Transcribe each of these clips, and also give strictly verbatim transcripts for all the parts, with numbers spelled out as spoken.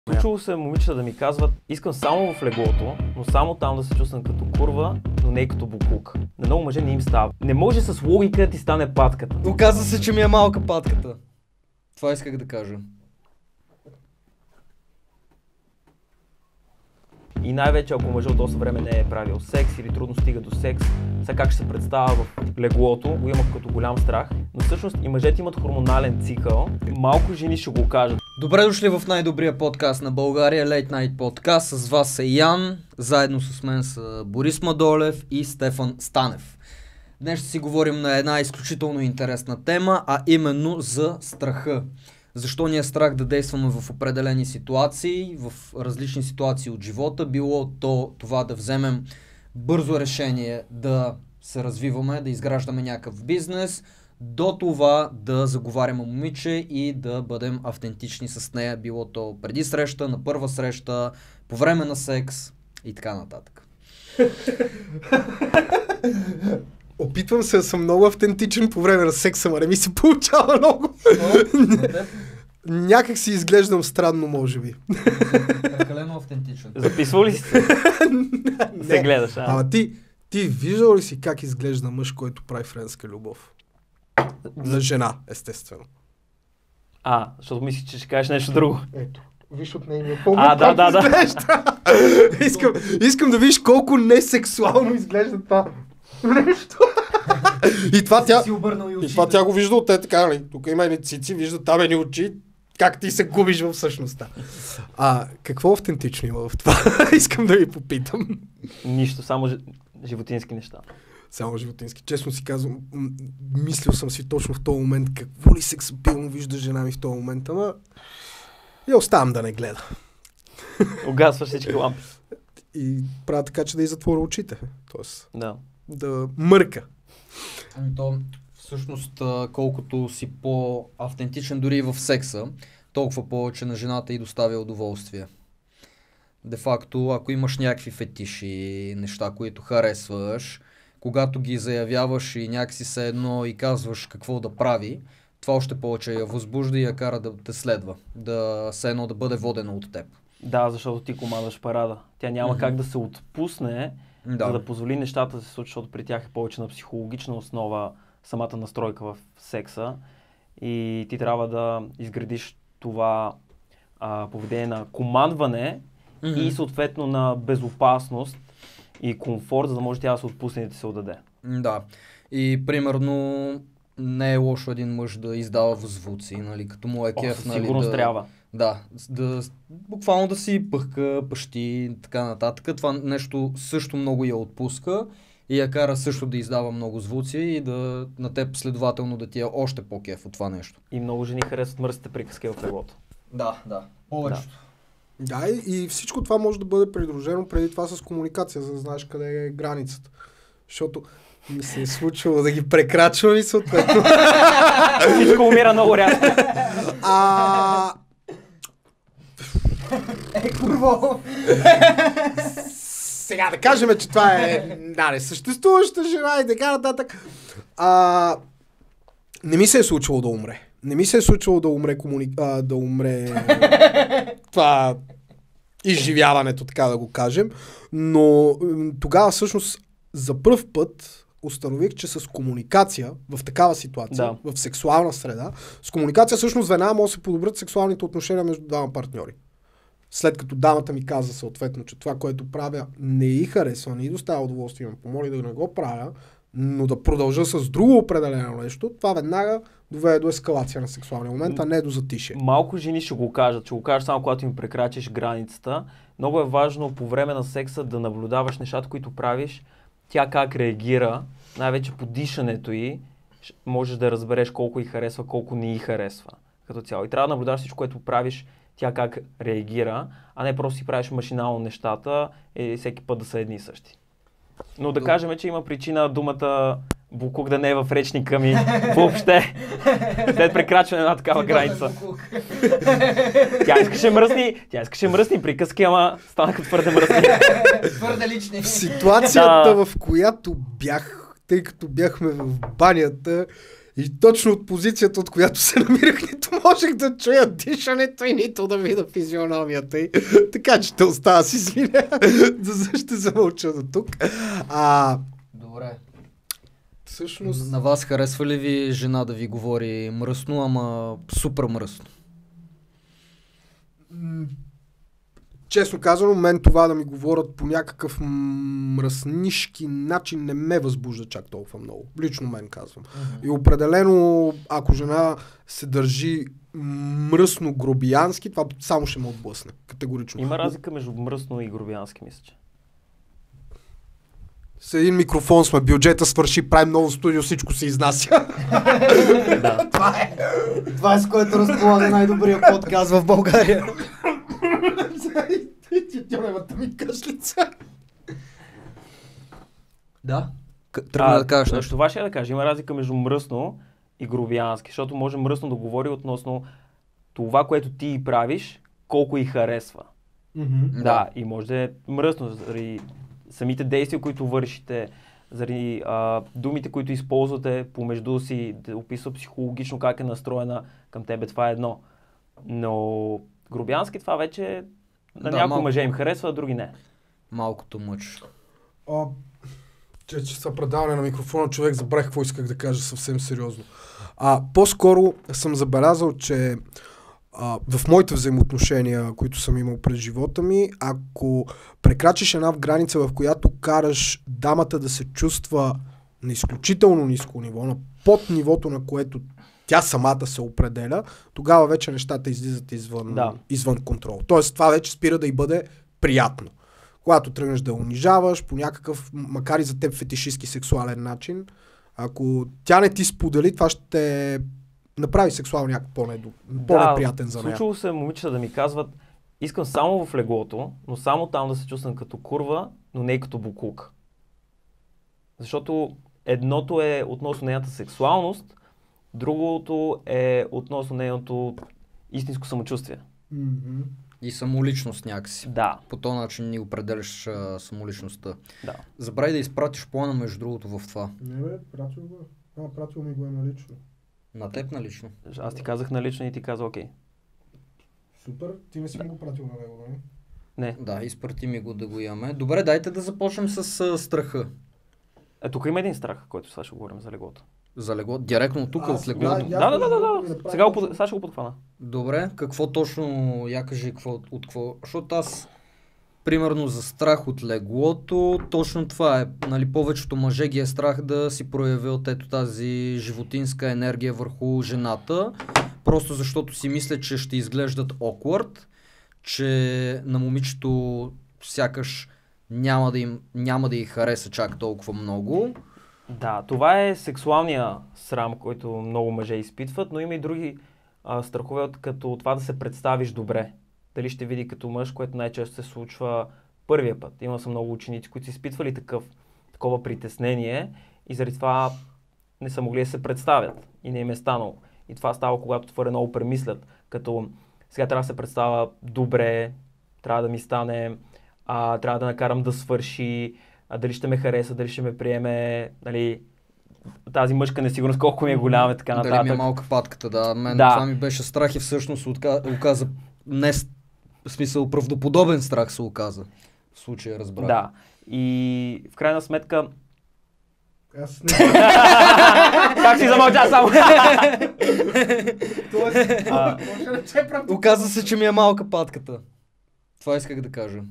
Случило се момичета да ми казват, искам само в леглото, но само там да се чувствам като курва, но не и като букук. На много мъже не им става. Не може с логика да ти стане патката. Оказва се, че ми е малка патката. Това исках да кажа. И най-вече ако мъжът доста време не е правил секс или трудно стига до секс, сега как ще се представя в леглото, го има като голям страх. Но всъщност и мъжете имат хормонален цикъл. Малко жени ще го кажат. Добре дошли в най-добрия подкаст на България, Late Night Podcast. С вас е Ян, заедно с мен са Борис Мадолев и Стефан Станев. Днес ще си говорим на една изключително интересна тема, а именно за страха. Защо ни е страх да действаме в определени ситуации, в различни ситуации от живота, било то това да вземем бързо решение да се развиваме, да изграждаме някакъв бизнес, до това да заговаряме момиче и да бъдем автентични с нея, било то преди среща, на първа среща, по време на секс и така нататък. Опитвам се да съм много автентичен по време на секса, но не ми се получава много. Някак си изглеждам странно, може би. Прекалено автентичен. Записвал ли си се? се гледаш, а? Ама ти, ти виждал ли си как изглежда мъж, който прави френска любов? За жена, естествено. А, защото мислиш, че ще кажеш нещо друго. Ето, виж от нейния поглед. А, да, да, да. искам, искам да видиш колко несексуално изглежда това нещо. И това тя, и това тя го вижда от те така, нали? Тук има едни цици, вижда там едни очи, как ти се губиш в същността. А какво автентично има в това? Искам да ви попитам. Нищо, само ж... животински неща. Само животински. Честно си казвам, м- мислил съм си точно в този момент какво ли сексапилно вижда жена ми в този момент, ама я оставам да не гледа. Огасваш всички лампи. И правя така, че да й затворя очите. Тоест, Да. да мърка. Ами то, всъщност, колкото си по-автентичен дори и в секса, толкова повече на жената и доставя удоволствие. Де факто, ако имаш някакви фетиши, неща, които харесваш, когато ги заявяваш и някакси се едно и казваш какво да прави, това още повече я възбужда и я кара да те следва, да се едно да бъде водена от теб. Да, защото ти командваш парада. Тя няма mm-hmm. как да се отпусне, да. за да позволи нещата да се случат, защото при тях е повече на психологична основа самата настройка в секса и ти трябва да изградиш това а, поведение на командване mm-hmm. и съответно на безопасност и комфорт, за да може тя да се отпусне и да се отдаде. Да. И примерно не е лошо един мъж да издава звуци, нали, като му е кеф, нали, сигурно да... трябва. Да, да, буквално да си пъхка, пъщи и така нататък. Това нещо също много я отпуска и я кара също да издава много звуци и да на теб следователно да ти е още по-кеф от това нещо. И много жени харесват мръсните приказки в леглото. Да, да. Повечето. Да. Да, и, и всичко това може да бъде придружено преди това с комуникация, за да знаеш къде е границата. Защото ми се е случвало да ги прекрачвам и съответно. Всичко умира много рязко. А... Е, курво! Сега да кажем, че това е да, несъществуваща жена и така нататък. А... Не ми се е случвало да умре. Не ми се е случвало да умре комуни... а, да умре това изживяването, така да го кажем. Но тогава всъщност за пръв път установих, че с комуникация в такава ситуация, да. В сексуална среда, с комуникация всъщност веднага може да се подобрят сексуалните отношения между двама партньори. След като дамата ми каза съответно, че това, което правя, не й харесва, не й доставя удоволствие, ме помоли да не го правя, но да продължа с друго определено нещо, това веднага доведе до ескалация на сексуалния момент, а не до затишие. Малко жени ще го кажат, ще го кажеш само когато им прекрачиш границата. Много е важно по време на секса да наблюдаваш нещата, които правиш, тя как реагира, най-вече по дишането й, можеш да разбереш колко й харесва, колко не й харесва като цяло. И трябва да наблюдаваш всичко, което правиш, тя как реагира, а не просто си правиш машинално нещата и всеки път да са едни и същи. Но да кажем, че има причина думата букук да не е в речника ми въобще, след прекрачване на такава граница. Тя искаше мръсни, тя искаше мръсни приказки, ама станаха твърде мръсни. Твърде лични. В ситуацията, да. В която бях, тъй като бяхме в банята И точно от позицията, от която се намирах, нито можех да чуя дишането и нито да видя физиономията й. Така че те остава си извиня. За ще замълча до тук. А, Добре. Всъщност... На вас харесва ли ви жена да ви говори мръсно, ама супер мръсно? Честно казано, мен това да ми говорят по някакъв мръснишки начин не ме възбужда чак толкова много. Лично мен казвам. Mm-hmm. И определено, ако жена се държи мръсно грубиянски, това само ще ме отблъсне. Категорично. Има разлика между мръсно и грубиянски, мисля, че. С един микрофон сме, бюджета свърши, правим ново студио, всичко се изнася. Да. Това е, това е с което разполага най-добрия подкаст в България. Тя ми кашлица. Да? Тръгна да кажеш нещо. Това ще я да кажа. Има разлика между мръсно и грубиянски, защото може мръсно да говори относно това, което ти правиш, колко й харесва. Mm-hmm. Да, и може да е мръсно заради самите действия, които вършите, заради а, думите, които използвате помежду си, да описва психологично как е настроена към тебе, това е едно. Но грубиянски това вече на да, някои малко... мъже им харесва, а други не. Малкото мъж. А, че, че са предаване на микрофона, човек забрах какво исках да кажа съвсем сериозно. А, по-скоро съм забелязал, че а, в моите взаимоотношения, които съм имал през живота ми, ако прекрачиш една граница, в която караш дамата да се чувства на изключително ниско ниво, на под нивото, на което тя самата се определя, тогава вече нещата излизат извън, да. извън контрол. Тоест това вече спира да й бъде приятно. Когато тръгнеш да унижаваш по някакъв, макар и за теб фетишистки сексуален начин, ако тя не ти сподели, това ще направи сексуално някак по-неприятен да, за нея. Случвало се момичета да ми казват, искам само в леглото, но само там да се чувствам като курва, но не и като букук. Защото едното е относно нейната сексуалност, другото е относно нейното истинско самочувствие. Mm-hmm. И самоличност някакси. Да. По този начин ни определяш а, самоличността. Да. Забрави да изпратиш плана между другото в това. Не бе, пратил го. А, пратил ми го е налично. На теб налично? Аз ти казах налично и ти каза окей. Супер, ти не си ми го пратил на него, нали? Не. Да, изпрати ми го да го имаме. Добре, дайте да започнем с а, страха. Е, тук има един страх, който сега ще говорим за леглото. За легло? Директно тук Аз, от леглото? да, Да, да, да, да, да. да Сега, го, сега ще го подхвана. Добре, какво точно, я кажи какво, от какво, защото аз, примерно за страх от леглото, точно това е, нали, повечето мъже ги е страх да си проявят ето тази животинска енергия върху жената, просто защото си мислят, че ще изглеждат awkward, че на момичето сякаш няма да им, няма да й хареса чак толкова много. Да, това е сексуалния срам, който много мъже изпитват, но има и други а, страхове, като това да се представиш добре. Дали ще види като мъж, което най-често се случва първия път. Има са много ученици, които са изпитвали такъв, такова притеснение и заради това не са могли да се представят и не им е станало. И това става, когато твърде много премислят, като сега трябва да се представя добре, трябва да ми стане, а, трябва да накарам да свърши, а, дали ще ме хареса, дали ще ме приеме, нали, тази мъжка несигурност, колко ми е голяма и така нататък. Дали ми е малка патката, да. Мен да. Това ми беше страх и всъщност оказа не в смисъл правдоподобен страх се оказа. В случая разбрах. Да. И в крайна сметка... Аз не... Как си замълча само? Оказа се, че ми е малка патката. Това исках да кажа.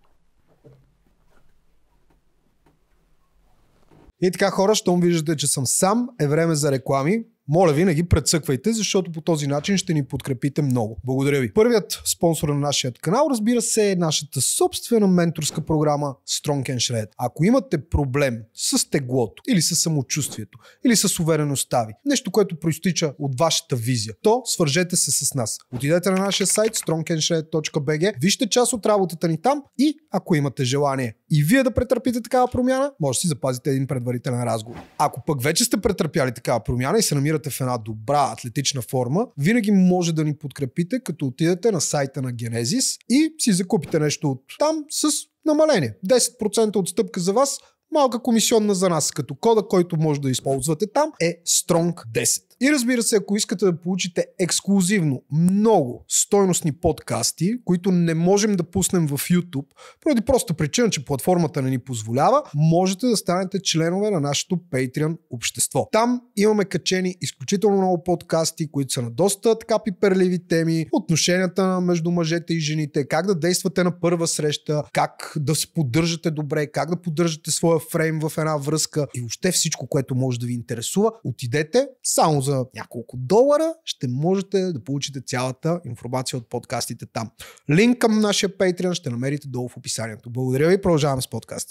И така, хора, щом виждате, че съм сам, е време за реклами. Моля, винаги прецъквайте, защото по този начин ще ни подкрепите много. Благодаря ви. Първият спонсор на нашия канал, разбира се, е нашата собствена менторска програма Strong and Shred. Ако имате проблем с теглото, или с самочувствието, или с увереността ви, нещо, което проистича от вашата визия, то свържете се с нас. Отидете на нашия сайт strong and shred точка би джи, вижте част от работата ни там и ако имате желание и вие да претърпите такава промяна, може да си запазите един предварителен разговор. Ако пък вече сте претърпяли такава промяна и се намирате в една добра атлетична форма, винаги може да ни подкрепите, като отидете на сайта на Genesis и си закупите нещо от там с намаление. десет процента отстъпка за вас малка комисионна за нас, като кода, който може да използвате там е Strong десет. И разбира се, ако искате да получите ексклузивно много стойностни подкасти, които не можем да пуснем в YouTube, поради проста причина, че платформата не ни позволява, можете да станете членове на нашето Patreon общество. Там имаме качени изключително много подкасти, които са на доста така пиперливи теми, отношенията между мъжете и жените, как да действате на първа среща, как да се поддържате добре, как да поддържате своя фрейм в една връзка и въобще всичко, което може да ви интересува. Отидете само за няколко долара, ще можете да получите цялата информация от подкастите там. Линк към нашия Patreon ще намерите долу в описанието. Благодаря ви и продължаваме с подкаста.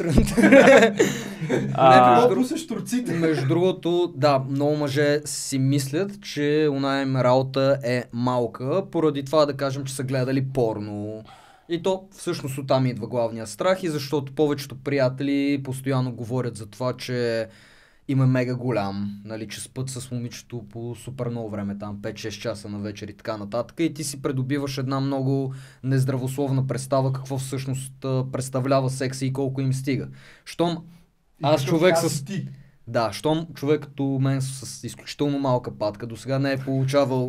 а, между, между другото, да, много мъже си мислят, че оная им работа е малка, поради това да кажем, че са гледали порно. И то всъщност оттам идва главния страх и защото повечето приятели постоянно говорят за това, че им е мега голям, нали, че спът с момичето по супер много време, там пет-шест часа на вечер и така нататък, и ти си придобиваш една много нездравословна представа какво всъщност представлява секса и колко им стига. Щом аз човек с... Ти. Да, щом човек като мен с изключително малка патка до сега не е получавал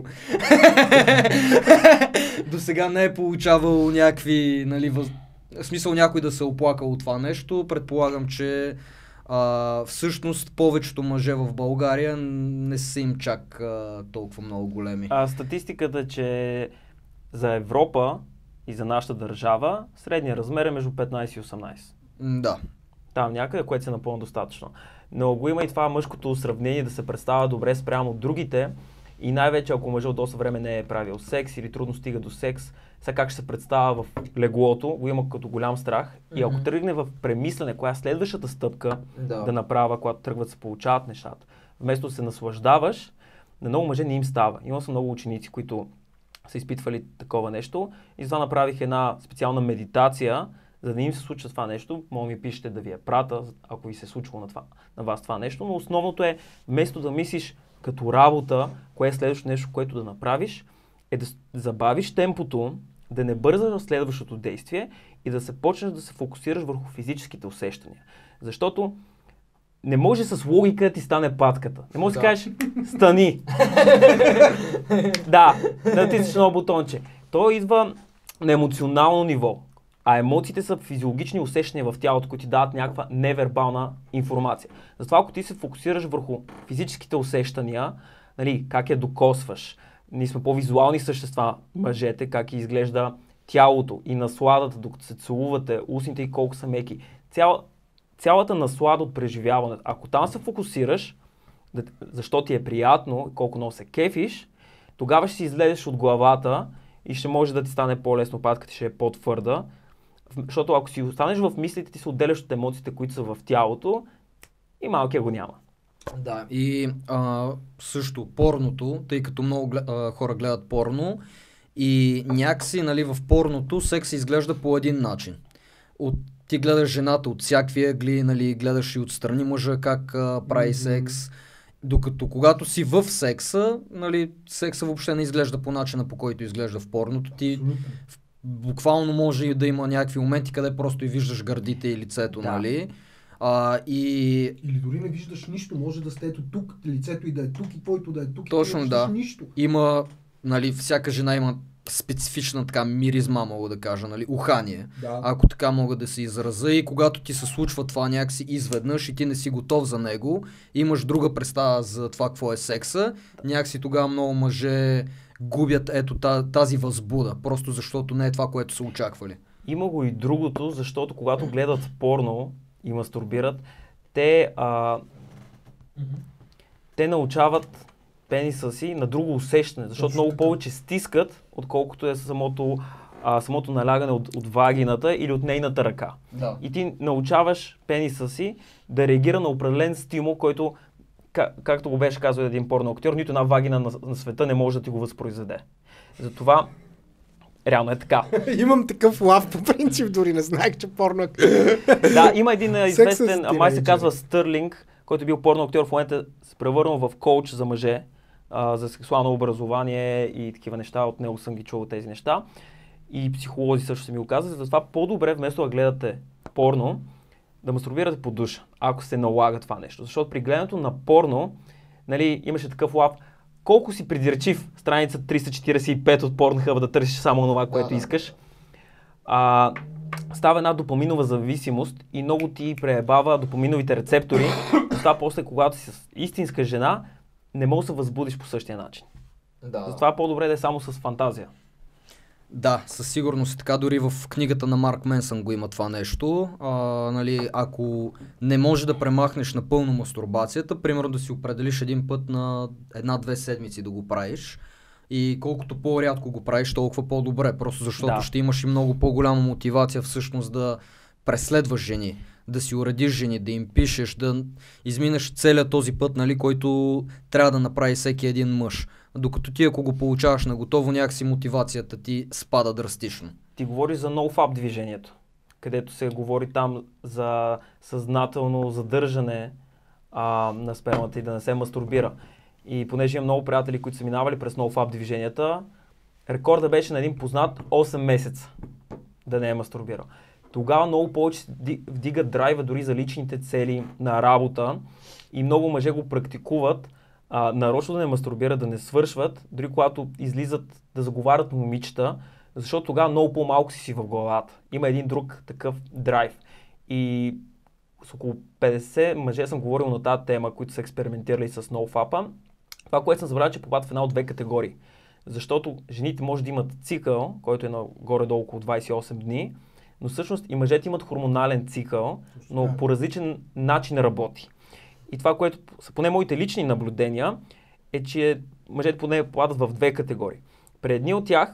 до сега не е получавал някакви, нали, въз... в смисъл някой да се оплакал от това нещо, предполагам, че Uh, всъщност повечето мъже в България не са им чак uh, толкова много големи. А статистиката, че за Европа и за нашата държава средният размер е между петнайсет и осемнайсет. Да. Там някъде, което се напълно достатъчно. Но го има и това мъжкото сравнение да се представя добре спрямо от другите и най-вече ако мъжът от доста време не е правил секс или трудно стига до секс, сега как ще се представя в леглото, го има като голям страх. Mm-hmm. И ако тръгне в премислене, коя е следващата стъпка да, да направя, когато тръгват да се получават нещата, вместо да се наслаждаваш, на много мъже не им става. Имал съм много ученици, които са изпитвали такова нещо и затова направих една специална медитация, за да не им се случва това нещо. Може ми пишете да ви я прата, ако ви се е случило на, това, на вас това нещо, но основното е, вместо да мислиш като работа, кое е следващото нещо, което да направиш, е да забавиш темпото, да не бързаш в следващото действие и да се почнеш да се фокусираш върху физическите усещания. Защото не може с логика да ти стане патката. Не може да, да кажеш стани. Да, да натиснеш едно бутонче. То идва на емоционално ниво. А емоциите са физиологични усещания в тялото, които ти дават някаква невербална информация. Затова ако ти се фокусираш върху физическите усещания, нали, как я докосваш, ние сме по-визуални същества, мъжете, как изглежда тялото и насладата, докато се целувате, устните и колко са меки. Цял, цялата наслада от преживяването. Ако там се фокусираш, да, защо ти е приятно, колко много се кефиш, тогава ще си излезеш от главата и ще може да ти стане по-лесно, патката ще е по-твърда. Защото ако си останеш в мислите, ти се отделяш от емоциите, които са в тялото и малкия го няма. Да, и а, също порното, тъй като много глед, а, хора гледат порно и някакси, нали, в порното секс изглежда по един начин. От, ти гледаш жената от всякакви ъгли, нали, гледаш и отстрани мъжа как а, прави mm-hmm. секс, докато когато си в секса, нали, секса въобще не изглежда по начина, по който изглежда в порното. Ти в, буквално може да има някакви моменти, къде просто и виждаш гърдите и лицето, да. Нали? А, и... Или дори не виждаш нищо, може да сте ето тук, лицето и да е тук и твоето да е тук. Точно, и да. Нищо. Има, нали, всяка жена има специфична така миризма, мога да кажа, нали, ухание. Да. Ако така мога да се изразя, и когато ти се случва това някакси изведнъж и ти не си готов за него, имаш друга представа за това какво е секса, някакси тогава много мъже губят ето тази възбуда, просто защото не е това, което са очаквали. Има го и другото, защото когато гледат порно и мастурбират, те, а, mm-hmm. те научават пениса си на друго усещане, защото Точно много така. Повече стискат, отколкото е самото, а, самото налягане от, от вагината или от нейната ръка. Да. И ти научаваш пениса си да реагира на определен стимул, който, как, както го беше казал един порно актьор, нито една вагина на, на света не може да ти го възпроизведе. Затова реално е така. Имам такъв лав по принцип, дори не знаех, че порно... Да, има един известен, май се казва Стърлинг, който е бил порно актьор, в момента се превърнал в коуч за мъже, а, за сексуално образование и такива неща. От него съм ги чувал тези неща. И психолози също са ми го казали. Затова по-добре, вместо да гледате порно, да мастурбирате по душа, ако се налага това нещо. Защото при гледането на порно, нали, имаше такъв лав, колко си придирчив, страница триста четиридесет и пет от Pornhub да търсиш само това, което да, да. искаш, а, става една допаминова зависимост и много ти преебава допаминовите рецептори. Това после, когато си с истинска жена, не можеш да се възбудиш по същия начин. Да. Затова е по-добре да е само с фантазия. Да, със сигурност. Така дори в книгата на Марк Менсън го има това нещо. А, нали, ако не можеш да премахнеш напълно мастурбацията, примерно да си определиш един път на една-две седмици да го правиш, и колкото по-рядко го правиш, толкова по-добре, просто защото да. ще имаш и много по-голяма мотивация всъщност да преследваш жени, да си уредиш жени, да им пишеш, да изминеш целият този път, нали, който трябва да направи всеки един мъж. Докато ти, ако го получаваш на готово, някакси мотивацията ти спада драстично. Ти говориш за NoFap движението, където се говори там за съзнателно задържане а, на спермата и да не се мастурбира. И понеже има много приятели, които са минавали през NoFap движенията, рекорда беше на един познат осем месеца да не е мастурбирал. Тогава много повече вдига драйва дори за личните цели на работа и много мъже го практикуват, а, нарочно да не мастурбират, да не свършват, дори когато излизат да заговарят момичета, защото тогава много по-малко си си в главата. Има един друг такъв драйв. И с около петдесет мъже съм говорил на тази тема, които са експериментирали с NoFap-а. Това, което съм забравил, че попадат в една от две категории. Защото жените може да имат цикъл, който е на горе-долу около двадесет и осем дни, но всъщност и мъжете имат хормонален цикъл, но по различен начин работи. И това, което са поне моите лични наблюдения, е, че мъжете поне попадат в две категории. При едни от тях,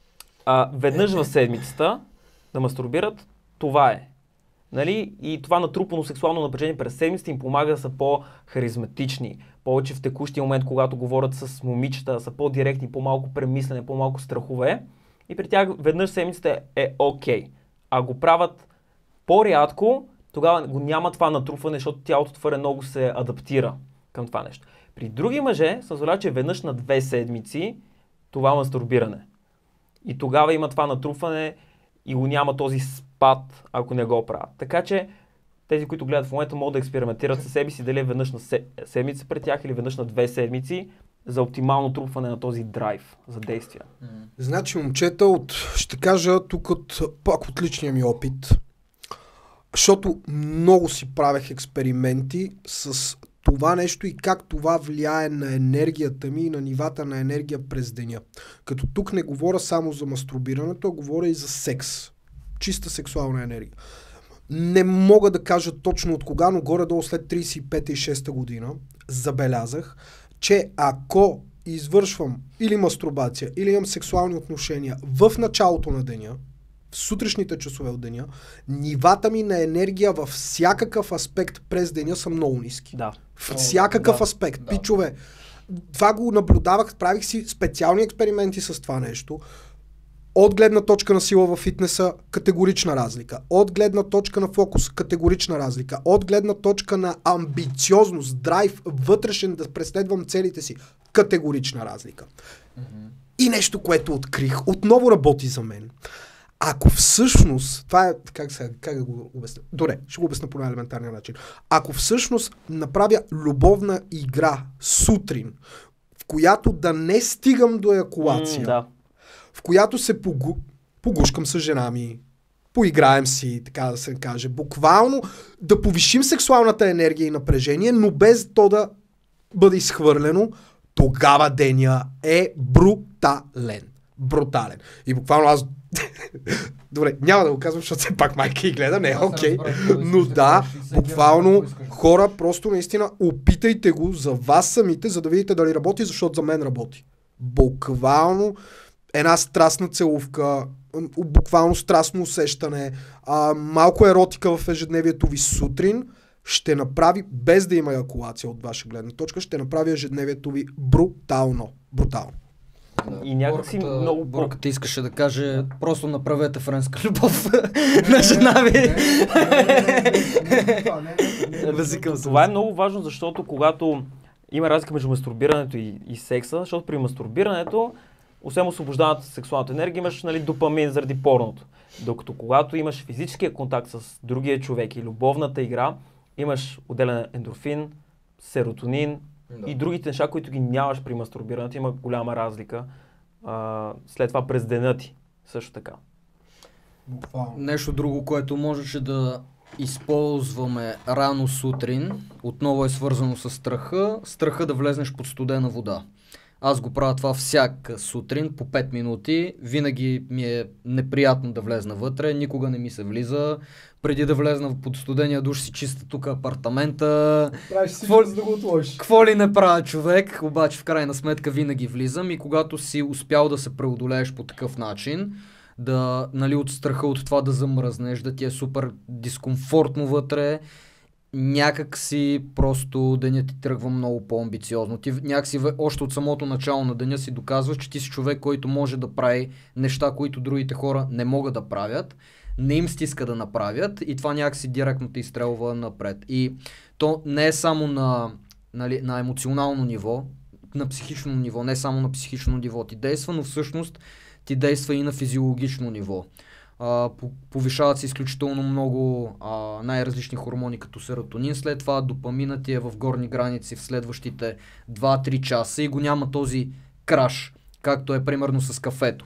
а, веднъж в седмицата да мастурбират, това е. Нали? И това натрупано сексуално напрежение през седмицата им помага да са по-харизматични, повече в текущия момент, когато говорят с момичета, са по-директни, по-малко премислене, по-малко страхове. И при тях веднъж седмицата е окей. Okay. А го правят по-рядко, тогава го няма това натрупване, защото тялото твърде много се адаптира към това нещо. При други мъже съм забравил, че веднъж на две седмици това мастурбиране. И тогава има това натрупване и го няма този спад, ако не го правят. Така че тези, които гледат в момента, могат да експериментират със себе си, дали е веднъж на седмица пред тях или веднъж на две седмици, за оптимално трупване на този драйв за действия. Значи, момчета, от, ще кажа тук от, пак от личния ми опит, защото много си правех експерименти с това нещо и как това влияе на енергията ми и на нивата на енергия през деня. Като тук не говоря само за мастурбирането, а говоря и за секс. Чиста сексуална енергия. Не мога да кажа точно от кога, но горе-долу след тридесет и пета и шеста година забелязах, че ако извършвам или мастурбация, или имам сексуални отношения в началото на деня, в сутрешните часове от деня, нивата ми на енергия във всякакъв аспект през деня са много ниски. Да. В всякакъв да, аспект. Да. Пичове, това го наблюдавах, правих си специални експерименти с това нещо. От гледна точка на сила във фитнеса, категорична разлика. От гледна точка на фокус, категорична разлика. От гледна точка на амбициозност, драйв, вътрешен да преследвам целите си, категорична разлика. Mm-hmm. И нещо, което открих, отново работи за мен. Ако всъщност, това е, как, сега, как да го обясня? Добре, ще го обясня по най-елементарния начин. Ако всъщност направя любовна игра сутрин, в която да не стигам до еякулация, mm, да. в която се погу... погушкам с жена ми, поиграем си, така да се каже, буквално да повишим сексуалната енергия и напрежение, но без то да бъде изхвърлено, тогава деня е брутален. Брутален. И буквално аз добре, няма да го казвам, защото все пак майка и гледа, не е окей. Okay. Но да, буквално хора, просто наистина опитайте го за вас самите, за да видите дали работи, защото за мен работи. Буквално една страстна целувка, буквално страстно усещане, а, малко еротика в ежедневието ви сутрин ще направи, без да има еякулация от ваша гледна точка, ще направи ежедневието ви брутално. Брутално. Да. И някакси Борката, много... Борката искаше да каже, просто направете френска любов на жена ви. Това е много важно, защото когато има разлика между мастурбирането и, и секса, защото при мастурбирането, освен освобождаването на сексуалната енергия, имаш, нали, допамин заради порното. Докато когато имаш физическия контакт с другия човек и любовната игра, имаш отделен ендорфин, серотонин Да. и другите неща, които ги нямаш при мастурбирането, има голяма разлика. А, след това през деня ти също така. Буквално. Нещо друго, което можеше да използваме рано сутрин, отново е свързано с страха, страха да влезнеш под студена вода. Аз го правя това всяка сутрин по пет минути, винаги ми е неприятно да влезна вътре, никога не ми се влиза. Преди да влезна под студения душ си чиста тук апартамента. Правиш си, Какво- за да го отложиш. Какво ли не правя човек, обаче в крайна сметка винаги влизам и когато си успял да се преодолееш по такъв начин, да, нали, от страха от това да замръзнеш, да ти е супер дискомфортно вътре, някак си просто денят ти тръгва много по-амбициозно. Ти някак си ве- още от самото начало на деня си доказваш, че ти си човек, който може да прави неща, които другите хора не могат да правят, не им стиска да направят и това някакси директно те изстрелва напред. И то не е само на, нали, на емоционално ниво, на психично ниво, не само на психично ниво ти действа, но всъщност ти действа и на физиологично ниво. А, по- повишават се изключително много а, най-различни хормони като серотонин, след това допаминът ти е в горни граници в следващите два-три часа и го няма този краш, както е примерно с кафето.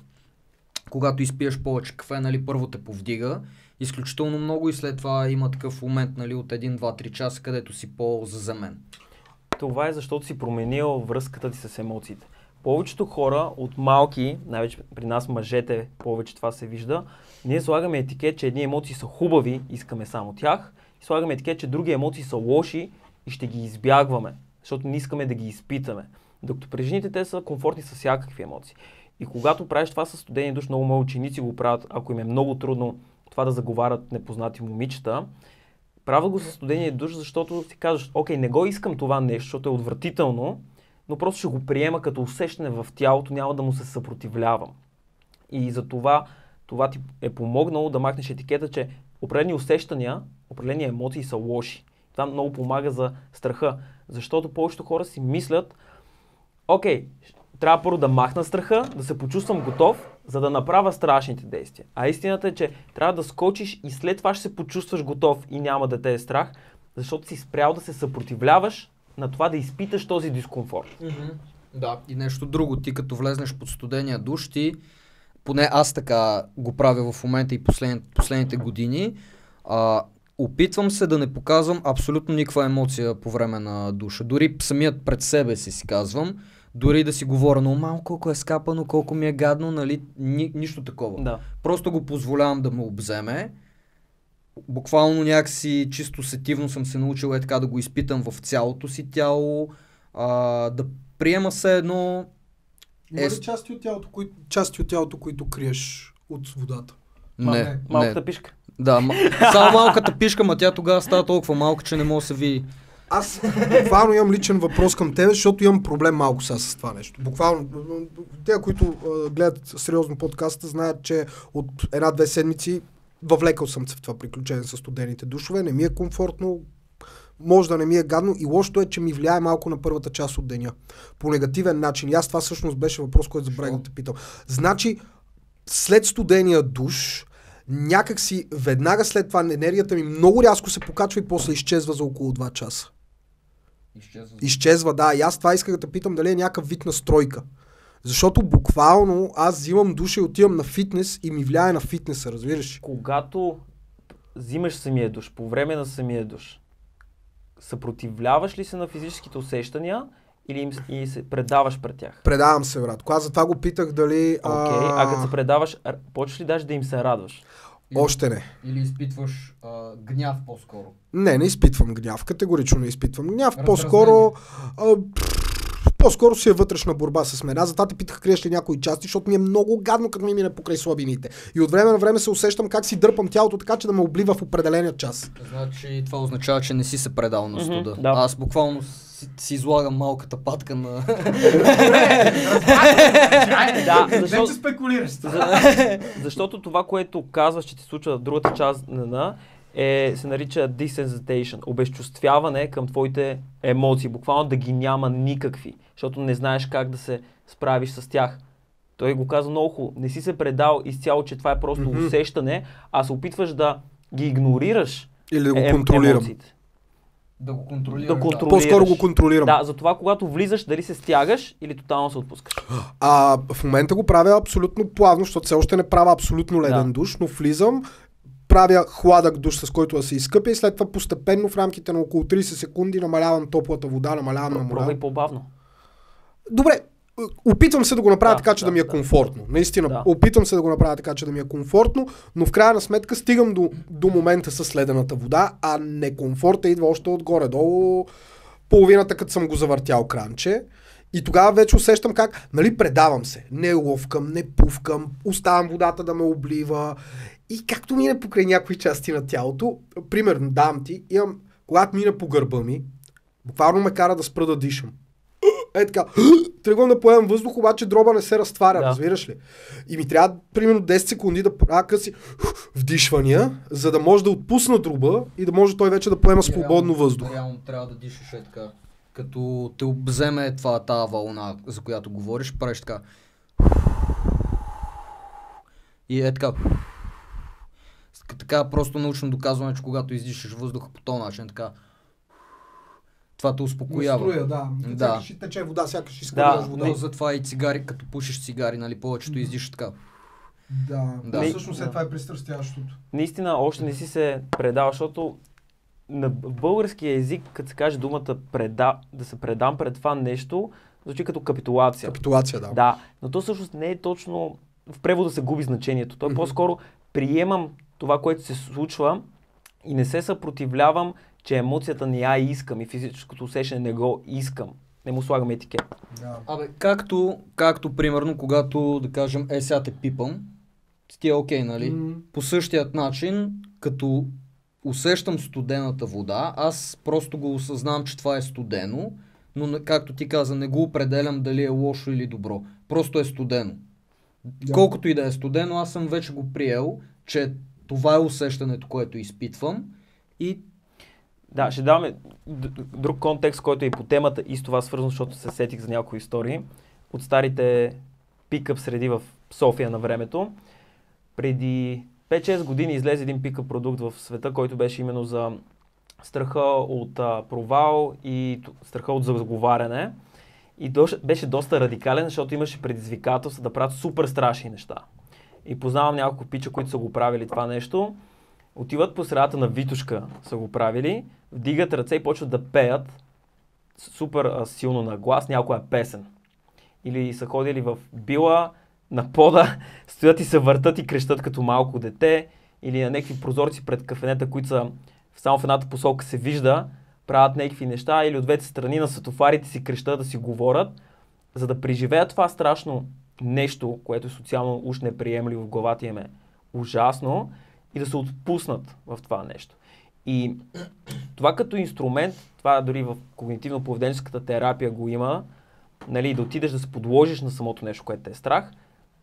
Когато изпиеш повече кафе, нали, първо те повдига изключително много и след това има такъв момент, нали, от един-два-три часа, където си по-заземен. Това е защото си променил връзката ти с емоциите. Повечето хора от малки, най-вече при нас мъжете, повече това се вижда, ние слагаме етикет, че едни емоции са хубави, искаме само тях, и слагаме етикет, че други емоции са лоши и ще ги избягваме, защото не искаме да ги изпитаме. Докато при жените те са комфортни с всякакви емоции. И когато правиш това със студения душ, много мои ученици го правят, ако им е много трудно това да заговарят непознати момичета, правят го със студения душ, защото си казваш, окей, не го искам това нещо, защото е отвратително, но просто ще го приема като усещане в тялото, няма да му се съпротивлявам. И за това, това ти е помогнало да махнеш етикета, че определени усещания, определени емоции са лоши. Това много помага за страха, защото повечето хора си мислят, окей, трябва първо да махна страха, да се почувствам готов, за да направя страшните действия. А истината е, че трябва да скочиш и след това ще се почувстваш готов и няма да те е страх, защото си спрял да се съпротивляваш на това да изпиташ този дискомфорт. Mm-hmm. Да. И нещо друго, ти като влезнеш под студения душ, ти, поне аз така го правя в момента и последните, последните години, а, опитвам се да не показвам абсолютно никаква емоция по време на душа. Дори самият пред себе си си казвам, дори да си говоря, но малко колко е скапано, колко ми е гадно, нали, ни, нищо такова. Да. Просто го позволявам да ме обземе. Буквално някакси чисто сетивно съм се научил е така да го изпитам в цялото си тяло, а, да приема се едно... Има Е, ли части от тялото, кои, части от тялото, които криеш от водата? А, Не, не. Малката не. пишка. Да, ма... само малката пишка, ма тя тогава става толкова малка, че не може да се види. Аз буквално имам личен въпрос към тебе, защото имам проблем малко сега с това нещо. Буквално, те, които а, гледат сериозно подкаста, знаят, че от една-две седмици въвлекал съм се в това приключение с студените душове, не ми е комфортно, може да не ми е гадно и лошото е, че ми влияе малко на първата част от деня. По негативен начин. И аз това всъщност беше въпрос, който забравих да те питам. Значи, след студения душ, някак си веднага след това енергията ми много рязко се покачва и после изчезва за около два часа. Изчезва. Изчезва, да. И аз това исках да те питам дали е някакъв вид настройка. Защото буквално аз взимам душа и отивам на фитнес и ми влияе на фитнеса, разбираш? Когато взимаш самия душ, по време на самия душ, съпротивляваш ли се на физическите усещания или им, и се предаваш пред тях? Предавам се, брат. Аз затова го питах дали... Окей, okay. а като се предаваш, р- почваш ли даже да им се радваш? Още не. Или изпитваш а, гняв по-скоро. Не, не изпитвам гняв. Категорично не изпитвам гняв. По-скоро... А, по-скоро си е вътрешна борба с мен. Аз затова те питах, криеш ли някои части, защото ми е много гадно, като ми мине покрай слабините. И от време на време се усещам как си дърпам тялото така, че да ме облива в определения час. Значи това означава, че не си се предал на студа. Mm-hmm, да. Аз буквално си, си излагам малката патка на... Да, защото, Вече спекулираш. за, защото това, което казваш, че ти случва в другата част на е, се нарича desensitization, обезчувствяване към твоите емоции, буквално да ги няма никакви, защото не знаеш как да се справиш с тях. Той го каза много хубаво. Не си се предал изцяло, че това е просто Mm-hmm. усещане, а се опитваш да ги игнорираш. Или да го е- контролирам. емоциите. Да го контролираш. Да да. контролираш. По-скоро го контролирам. Да, затова когато влизаш, дали се стягаш или тотално се отпускаш. А в момента го правя абсолютно плавно, защото все още не правя абсолютно леден Да. душ, но влизам, правя хладък душ, с който да се изкъпя и след това постепенно в рамките на около трийсет секунди намалявам топлата вода, намалявам на морал. Пробвай по-бавно. Добре, опитвам се да го направя Да, така, че да, да, ми е да. комфортно. Наистина, Да. опитвам се да го направя така, че да ми е комфортно, но в крайна сметка стигам до, до момента с ледената вода, а некомфорта идва още отгоре долу половината, като съм го завъртял кранче. И тогава вече усещам как, нали, предавам се. Не ловкам, не пувкам, оставам водата да ме облива. И както мине покрай някои части на тялото, примерно, давам ти, имам, когато мине по гърба ми, буквално ме кара да спра да дишам. Е така, тръгвам да поемам въздух, обаче дроба не се разтваря, Да. разбираш ли? И ми трябва примерно десет секунди да правя къси вдишвания, за да може да отпусна дроба и да може той вече да поема свободно въздух. Реално трябва да дишаш е така. Като те обземе това, тази вълна, за която говориш, правиш така. И е така. Така просто научно доказваме, че когато издишаш въздуха по този начин, така. Това те успокоява. да. Да. Сякаш и тече вода, сякаш Да. изкарваш вода. Но затова и цигари, като пушиш цигари, нали, повечето издишаш така. Да, Да. да. Всъщност е, това е пристрастяващото. Наистина, още не си се предал, защото на българския език, като се каже думата преда, да се предам пред това нещо, звучи като капитулация. Капитулация, да. Да, но то всъщност не е точно, в превода се губи значението. То е Мгм. по-скоро приемам това, което се случва и не се съпротивлявам, че емоцията не я искам и физическото усещане не го искам. Не му слагам етикет. Да. Абе, както, както примерно, когато, да кажем, е сега те пипам, ти е окей, нали? М. По същият начин, като усещам студената вода, аз просто го осъзнавам, че това е студено, но не- както ти каза, не го определям дали е лошо или добро. Просто е студено. Да. Колкото и да е студено, аз съм вече го приел, че това е усещането, което изпитвам и Да, ще даваме д- друг контекст, който е и по темата и с това свързано, защото се сетих за някои истории. От старите пикъп среди в София на времето. Преди пет-шест години излезе един пикъп продукт в света, който беше именно за страха от а, провал и т- страха от заговаряне. И дош, беше доста радикален, защото имаше предизвикателство да правят супер страшни неща. И познавам няколко пича, които са го правили това нещо. Отиват по средата на Витушка, са го правили, вдигат ръце и почват да пеят супер а, силно на глас някоя песен. Или са ходили в била, на пода, стоят и се въртат и крещат като малко дете, или на някакви прозорци пред кафенета, които са само в едната посока се вижда, правят някакви неща, или от двете страни на светофарите си крещат да си говорят, за да преживеят това страшно нещо, което е социално уж неприемливо в главата им е ужасно, и да се отпуснат в това нещо. И това като инструмент, това дори в когнитивно-поведенческата терапия го има, нали, да отидеш да се подложиш на самото нещо, което те е страх,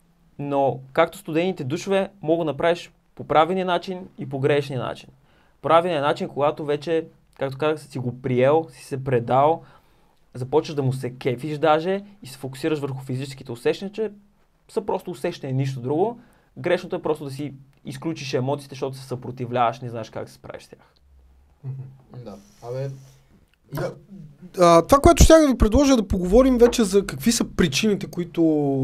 но както студените душове, мога да направиш по правилния начин и по грешния начин. Правилният начин, когато вече, както казах, си го приел, си се предал, започваш да му се кефиш даже и се фокусираш върху физическите усещания, че са просто усещания, нищо друго. Грешното е просто да си изключиш емоциите, защото се съпротивляваш, не знаеш как да се справиш с тях. да. Абе, Да. А, това, което ще да ви предложа е да поговорим вече за какви са причините, които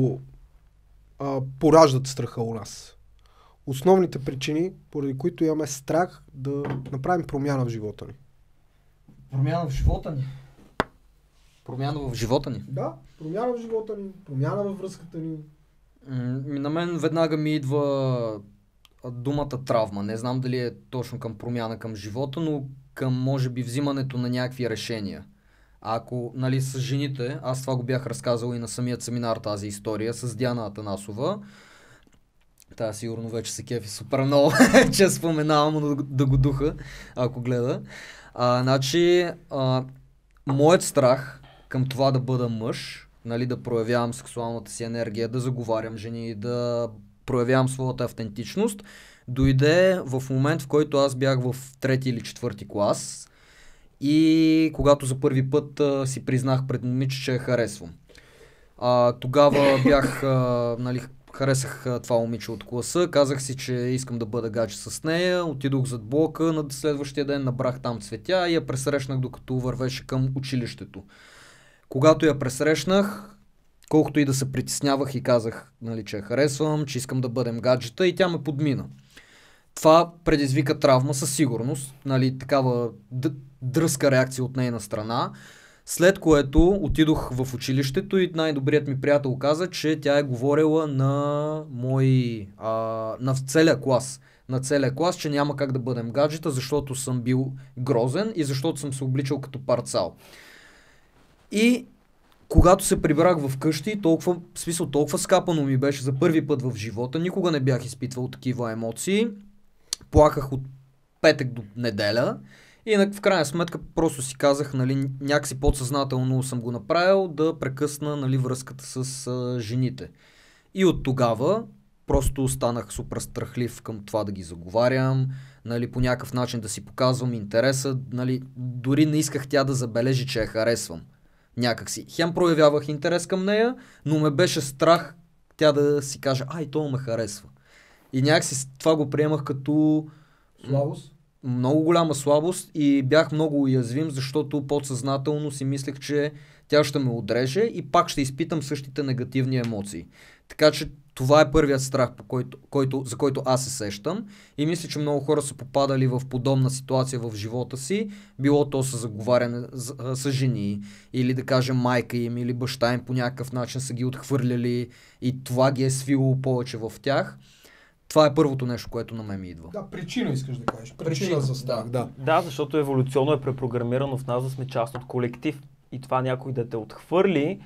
а, пораждат страха у нас. Основните причини, поради които имаме страх да направим промяна в живота ни. промяна в живота ни. Промяна в живота ни. Да, промяна в живота ни, промяна във връзката ни. М, на мен веднага ми идва а, думата травма. Не знам дали е точно към промяна към живота, но към може би взимането на някакви решения. А ако, нали, с жените, аз това го бях разказал и на самият семинар тази история с Диана Атанасова. Та сигурно вече се кефи супер много, че споменавам, но да, да го духа, ако гледа. А, значи, а, моят страх към това да бъда мъж, нали, да проявявам сексуалната си енергия, да заговарям жени, да проявявам своята автентичност, дойде в момент, в който аз бях в трети или четвърти клас и когато за първи път а, си признах пред момиче, че я харесвам. А, тогава бях, а, нали, харесах а, това момиче от класа, казах си, че искам да бъда гадже с нея, отидох зад блока, на следващия ден набрах там цветя и я пресрещнах докато вървеше към училището. Когато я пресрещнах, колкото и да се притеснявах и казах, нали, че я харесвам, че искам да бъдем гаджета и тя ме подмина. Това предизвика травма със сигурност, нали, такава д- дръзка реакция от нейна страна, след което отидох в училището и най-добрият ми приятел каза, че тя е говорила на мои, а, на целия клас, на целия клас, че няма как да бъдем гаджета, защото съм бил грозен и защото съм се обличал като парцал. И когато се прибрах в къщи, толкова, в смисъл, толкова скапано ми беше за първи път в живота, никога не бях изпитвал такива емоции. Плаках от петък до неделя и в крайна сметка просто си казах, нали, някакси подсъзнателно съм го направил да прекъсна, нали, връзката с а, жените. И от тогава просто останах супер страхлив към това да ги заговарям, нали, по някакъв начин да си показвам интереса, нали, дори не исках тя да забележи, че я харесвам. Някакси. Хем проявявах интерес към нея, но ме беше страх тя да си каже, ай, то ме харесва. И някакси това го приемах като слабост? Много голяма слабост и бях много уязвим, защото подсъзнателно си мислех, че тя ще ме отреже и пак ще изпитам същите негативни емоции. Така че това е първият страх, по който, който, за който аз се сещам и мисля, че много хора са попадали в подобна ситуация в живота си, било то с заговаряне с, с жени или да кажем майка им или баща им по някакъв начин са ги отхвърляли и това ги е свило повече в тях. Това е първото нещо, което на мен ми идва. Да, причина искаш да кажеш. Причина, Причина за страх, да. Да, защото еволюционно е препрограмирано в нас да сме част от колектив. И това някой да те отхвърли,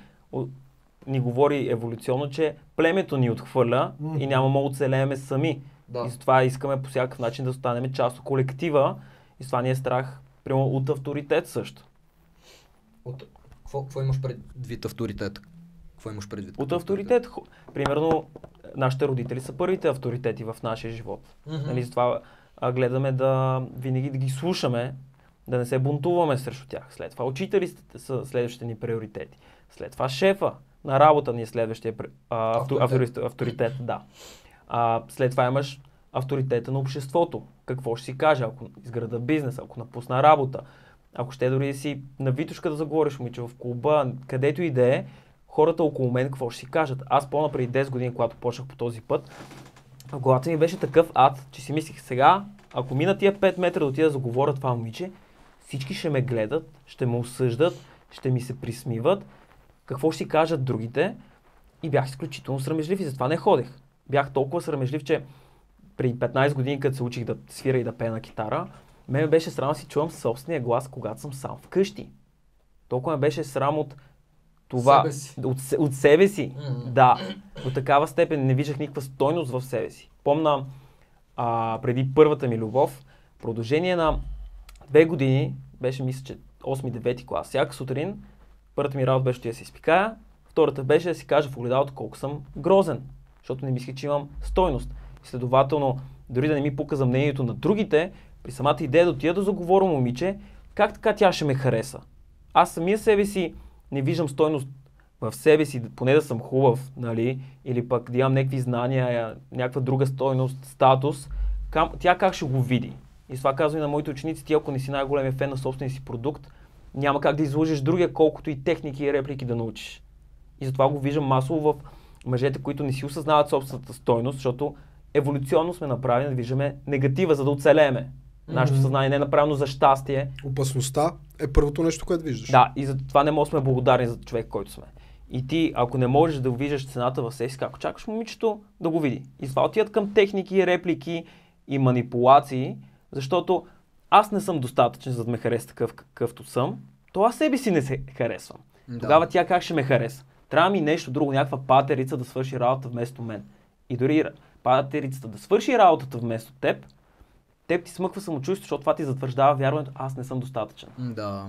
ни говори еволюционно, че племето ни отхвърля mm-hmm. и няма мога да оцелееме сами. Да. И затова искаме по всякакъв начин да останем част от колектива и това ни е страх прямо от авторитет също. От... Какво, какво имаш предвид авторитет? Какво имаш предвид? От авторитет. авторитет. Примерно, нашите родители са първите авторитети в нашия живот. Mm-hmm. Нали, затова а, гледаме да винаги да ги слушаме, да не се бунтуваме срещу тях. След това учителите са следващите ни приоритети. След това шефа на работа ни е следващия а, авторитет. авторитет, авторитет да. А, след това имаш авторитета на обществото. Какво ще си каже, ако изграда бизнес, ако напусна работа, ако ще дори си на Витушка да заговориш, момиче, в клуба, където и да е, хората около мен какво ще си кажат. Аз помня преди десет години, когато почнах по този път, в главата ми беше такъв ад, че си мислих сега, ако мина тия пет метра да отида да заговоря това момиче, всички ще ме гледат, ще ме осъждат, ще ми се присмиват, какво ще си кажат другите и бях изключително срамежлив и затова не ходех. Бях толкова срамежлив, че преди петнайсет години, като се учих да свира и да пея на китара, ме беше срам да си чувам собствения глас, когато съм сам вкъщи. Толкова ме беше срам от това, себе си. От, от себе си, Mm-hmm. да, до такава степен не виждах никаква стойност в себе си. Помна а, преди първата ми любов, в продължение на две години, беше мисля, че осми-девети клас, всяка сутрин, първата ми работа беше да се изпикая, втората беше да си кажа в огледалото колко съм грозен, защото не мислех, че имам стойност. И следователно, дори да не ми пука за мнението на другите, при самата идея да отида да заговоря момиче, как така тя ще ме хареса? Аз самия себе си не виждам стойност в себе си, поне да съм хубав, нали, или пък да имам някакви знания, някаква друга стойност, статус, тя как ще го види? И това казвам и на моите ученици, ти ако не си най-големия фен на собствения си продукт, няма как да изложиш другия, колкото и техники и реплики да научиш. И затова го виждам масово в мъжете, които не си осъзнават собствената стойност, защото еволюционно сме направени да виждаме негатива, за да оцелееме. Mm-hmm. Нашето съзнание не е направено за щастие. Опасността е първото нещо, което виждаш. Да, и за това не можем да сме благодарни за човек, който сме. И ти, ако не можеш да виждаш цената в себе си, как чакаш момичето да го види. И това отиват към техники, реплики и манипулации, защото аз не съм достатъчен, за да ме хареса такъв, какъвто съм, то аз себе си не се харесвам. Да. Тогава тя как ще ме хареса? Трябва ми нещо друго, някаква патерица да свърши работа вместо мен. И дори патерицата да свърши работата вместо теб, теб ти смъква самочувствие, защото това ти затвърждава вярването, аз не съм достатъчен. Да.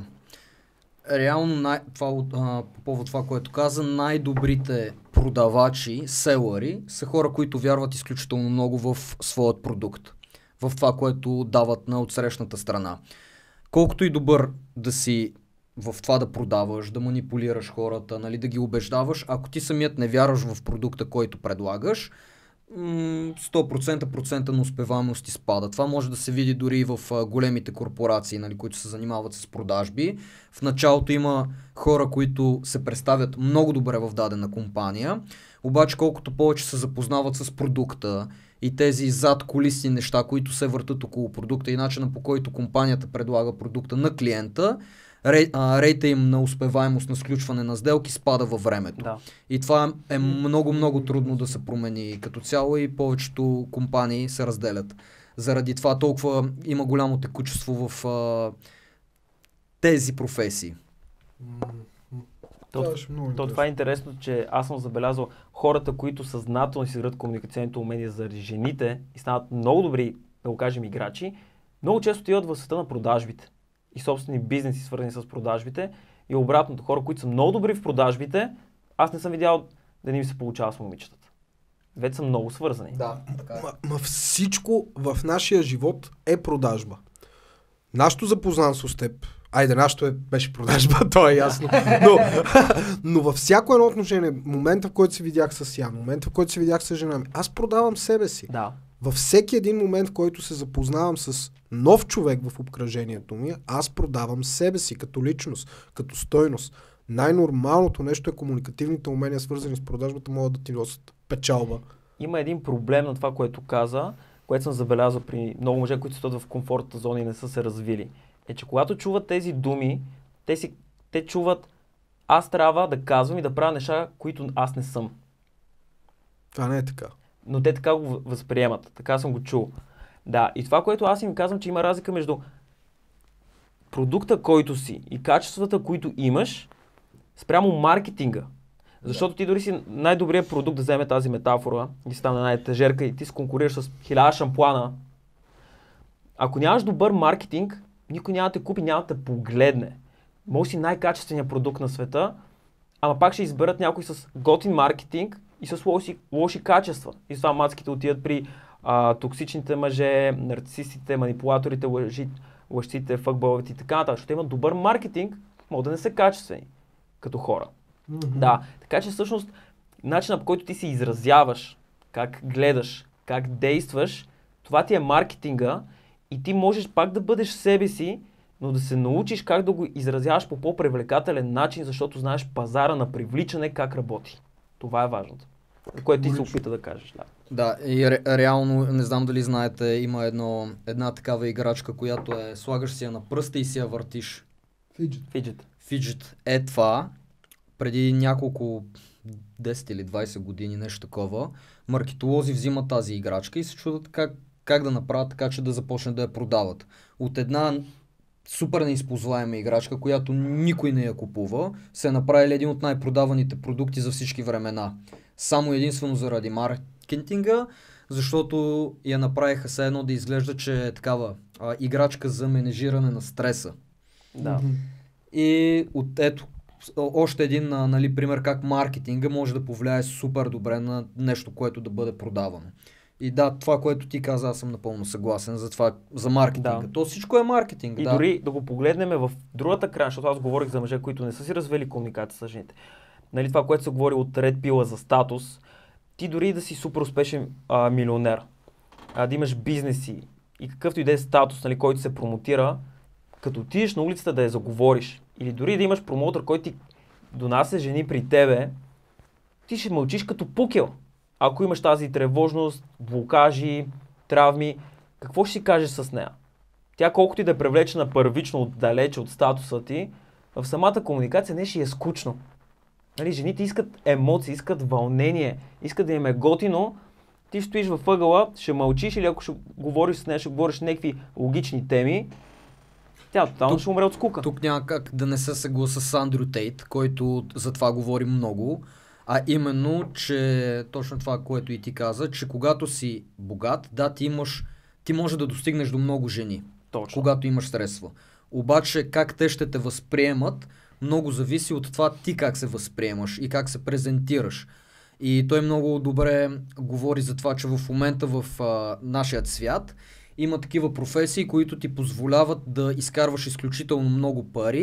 Реално, най- това, а, по повод това, което каза, най-добрите продавачи, селъри, са хора, които вярват изключително много в своят продукт. В това, което дават на отсрещната страна. Колкото и добър да си в това да продаваш, да манипулираш хората, нали, да ги убеждаваш. Ако ти самият не вярваш в продукта, който предлагаш, сто процента процента на успеваемост ти спада. Това може да се види дори и в а, големите корпорации, нали, които се занимават с продажби. В началото има хора, които се представят много добре в дадена компания, обаче колкото повече се запознават с продукта и тези зад кулисни неща, които се въртат около продукта и начина, по който компанията предлага продукта на клиента, рей, а, рейта им на успеваемост на сключване на сделки спада във времето. Да. И това е много, много трудно да се промени като цяло и повечето компании се разделят. Заради това толкова има голямо текучество в а, тези професии. То, Това е много то това е интересно, че аз съм забелязал хората, които съзнателно си градят комуникационните умения заради жените и станат много добри, да го кажем, играчи, много често отиват в света на продажбите и собствени бизнеси, свързани с продажбите. И обратното, хора, които са много добри в продажбите, аз не съм видял да не им се получава с момичетата. Вече са много свързани. Да, така е. Ма, ма всичко в нашия живот е продажба. Нашето запознанство с теб, айде, нашето е, беше продажба, то е ясно, но, но във всяко едно отношение, момента, в който се видях с Ян, момента, в който се видях с жена ми, аз продавам себе си. Да. Във всеки един момент, в който се запознавам с нов човек в обкръжението ми, аз продавам себе си като личност, като стойност. Най-нормалното нещо е комуникативните умения, свързани с продажбата, могат да ти носят печалба. Има един проблем на това, което каза, което съм забелязал при много мъже, които стоят в комфортната зона и не са се развили. Е, че когато чуват тези думи, те, си, те чуват аз трябва да казвам и да правя неща, които аз не съм. Това не е така. Но те така го възприемат. Така съм го чул. Да, и това, което аз им казвам, че има разлика между продукта, който си и качествата, които имаш, спрямо маркетинга. Защото ти дори си най-добрият продукт, да вземе тази метафора и стане най-тежерка и ти се конкурираш с хиляда шампуана. Ако нямаш добър маркетинг, никой няма да те купи, няма да те погледне. Може си най-качественият продукт на света, ама пак ще изберат някой с готин маркетинг и с лоши, лоши качества. И това мацките отидат при а, токсичните мъже, нарцисистите, манипулаторите, лъжи, лъжците, фъкболовете и така нататък. Защото имат добър маркетинг, могат да не са качествени като хора. Mm-hmm. Да, така че всъщност начинът, по който ти се изразяваш, как гледаш, как действаш, това ти е маркетинга и ти можеш пак да бъдеш себе си, но да се научиш как да го изразяваш по по-привлекателен начин, защото знаеш пазара на привличане как работи. Това е важното. Което ти се опита да кажеш. Да, да и ре- реално, не знам дали знаете, има едно, една такава играчка, която е слагаш си я на пръста и си я въртиш. Фиджет. Фиджет. Фиджет е това. Преди няколко десет или двайсет години, нещо такова, маркетолози взимат тази играчка и се чудят как, как да направят така, че да започне да я продават. От една супер неизползваема играчка, която никой не я купува, се е направили един от най-продаваните продукти за всички времена. Само единствено заради маркетинга, защото я направиха все едно да изглежда, че е такава а, играчка за менежиране на стреса. Да. И от ето, още един нали, пример как маркетинга може да повлияе супер добре на нещо, което да бъде продавано. И да, това, което ти каза, аз съм напълно съгласен за това, за маркетинга. Да. То всичко е маркетинг. И да. дори да го погледнем в другата крайна, защото аз говорих за мъже, които не са си развели комуникация с жените. Нали, това, което се говори от Ред Пила за статус, ти дори да си супер успешен а, милионер, а, да имаш бизнеси и какъвто и да е статус, нали, който се промотира, като отидеш на улицата да я заговориш, или дори да имаш промотор, който ти донася жени при тебе, ти ще мълчиш като пукел. Ако имаш тази тревожност, блокажи, травми, какво ще си кажеш с нея? Тя колкото и да е привлечена първично отдалече от статуса ти, в самата комуникация не ще е скучно. Нали, жените искат емоции, искат вълнение, искат да им е готино. Ти стоиш във ъгъла, ще мълчиш или ако ще говориш с нея, ще говориш някакви логични теми, тя тотално ще умре от скука. Тук няма как да не се съгласа с Андрю Тейт, който за това говори много, а именно, че точно това, което и ти каза, че когато си богат, да, ти имаш, ти може да достигнеш до много жени, точно. Когато имаш средства. Обаче как те ще те възприемат, много зависи от това ти как се възприемаш и как се презентираш. И той много добре говори за това, че в момента в а, нашия свят има такива професии, които ти позволяват да изкарваш изключително много пари,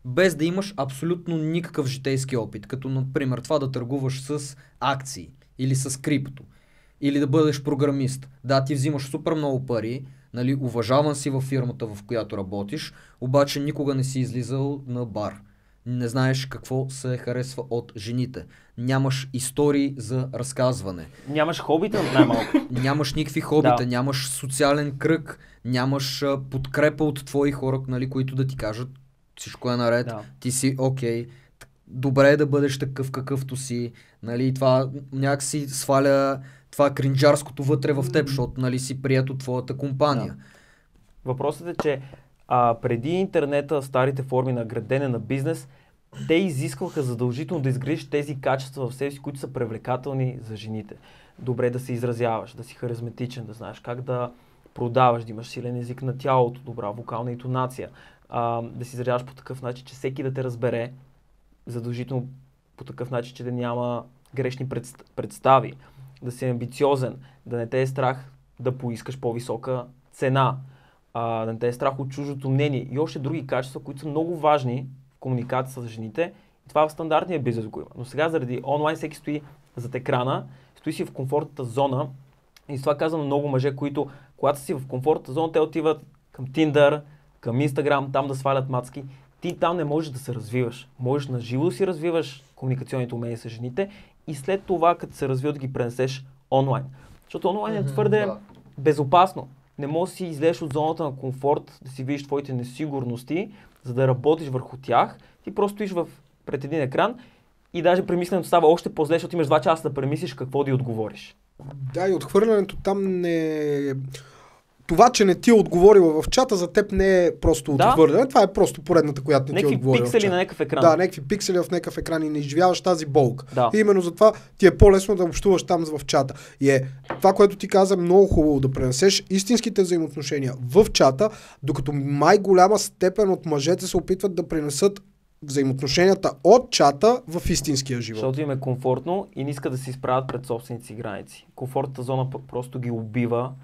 без да имаш абсолютно никакъв житейски опит, като например това да търгуваш с акции или с крипто, или да бъдеш програмист. Да, ти взимаш супер много пари, нали, уважаван си във фирмата, в която работиш, обаче никога не си излизал на бар. Не знаеш какво се харесва от жените. Нямаш истории за разказване. Нямаш хобита най-малко. Нямаш никакви хобита, Да. нямаш социален кръг, нямаш а, подкрепа от твои хора, нали, които да ти кажат всичко е наред, Да. ти си окей, т- добре е да бъдеш такъв какъвто си, нали, това някакси сваля това кринджарското вътре в теб, защото нали, си прият от твоята компания. Въпросът е, че а, преди интернета, старите форми на градене на бизнес, те изискваха задължително да изградиш тези качества в себе си, които са привлекателни за жените. Добре да се изразяваш, да си харизматичен, да знаеш как да продаваш, да имаш силен език на тялото, добра вокална интонация, а, да си изразяваш по такъв начин, че всеки да те разбере, задължително по такъв начин, че да няма грешни предст- представи, да си амбициозен, да не те е страх да поискаш по-висока цена, а, да не те е страх от чуждото мнение и още други качества, които са много важни в комуникацията с жените. И това в стандартния бизнес го има. Но сега заради онлайн всеки стои зад екрана, стои си в комфортната зона и с това казвам на много мъже, които когато си в комфортната зона, те отиват към Tinder, към Instagram, там да свалят мацки. Ти там не можеш да се развиваш. Можеш на живо да си развиваш комуникационните умения с жените и след това, като се развиват, да ги пренесеш онлайн. Защото онлайн е твърде да. безопасно. Не можеш да си излезеш от зоната на комфорт, да си видиш твоите несигурности, за да работиш върху тях. Ти просто стоиш в, пред един екран и даже премисленето става още по-зле, защото имаш два часа да премислиш какво да й отговориш. Да, и отхвърлянето там не... Това, че не ти е отговорила в чата, за теб не е просто Да. отхвърляне, това е просто поредната, която не ти е Някакви отговорила в пиксели чата. на някакъв екран. Да, някакви пиксели в някакъв екран и не изживяваш тази болка. Да. И именно затова ти е по-лесно да общуваш там в чата. И е това, което ти каза, много хубаво да пренесеш истинските взаимоотношения в чата, докато май голяма степен от мъжете се опитват да пренесат взаимоотношенията от чата в истинския живот. Защото им е комфортно и не искат да се изправят пред собствените си граници. Комфортната зона п- просто ги убива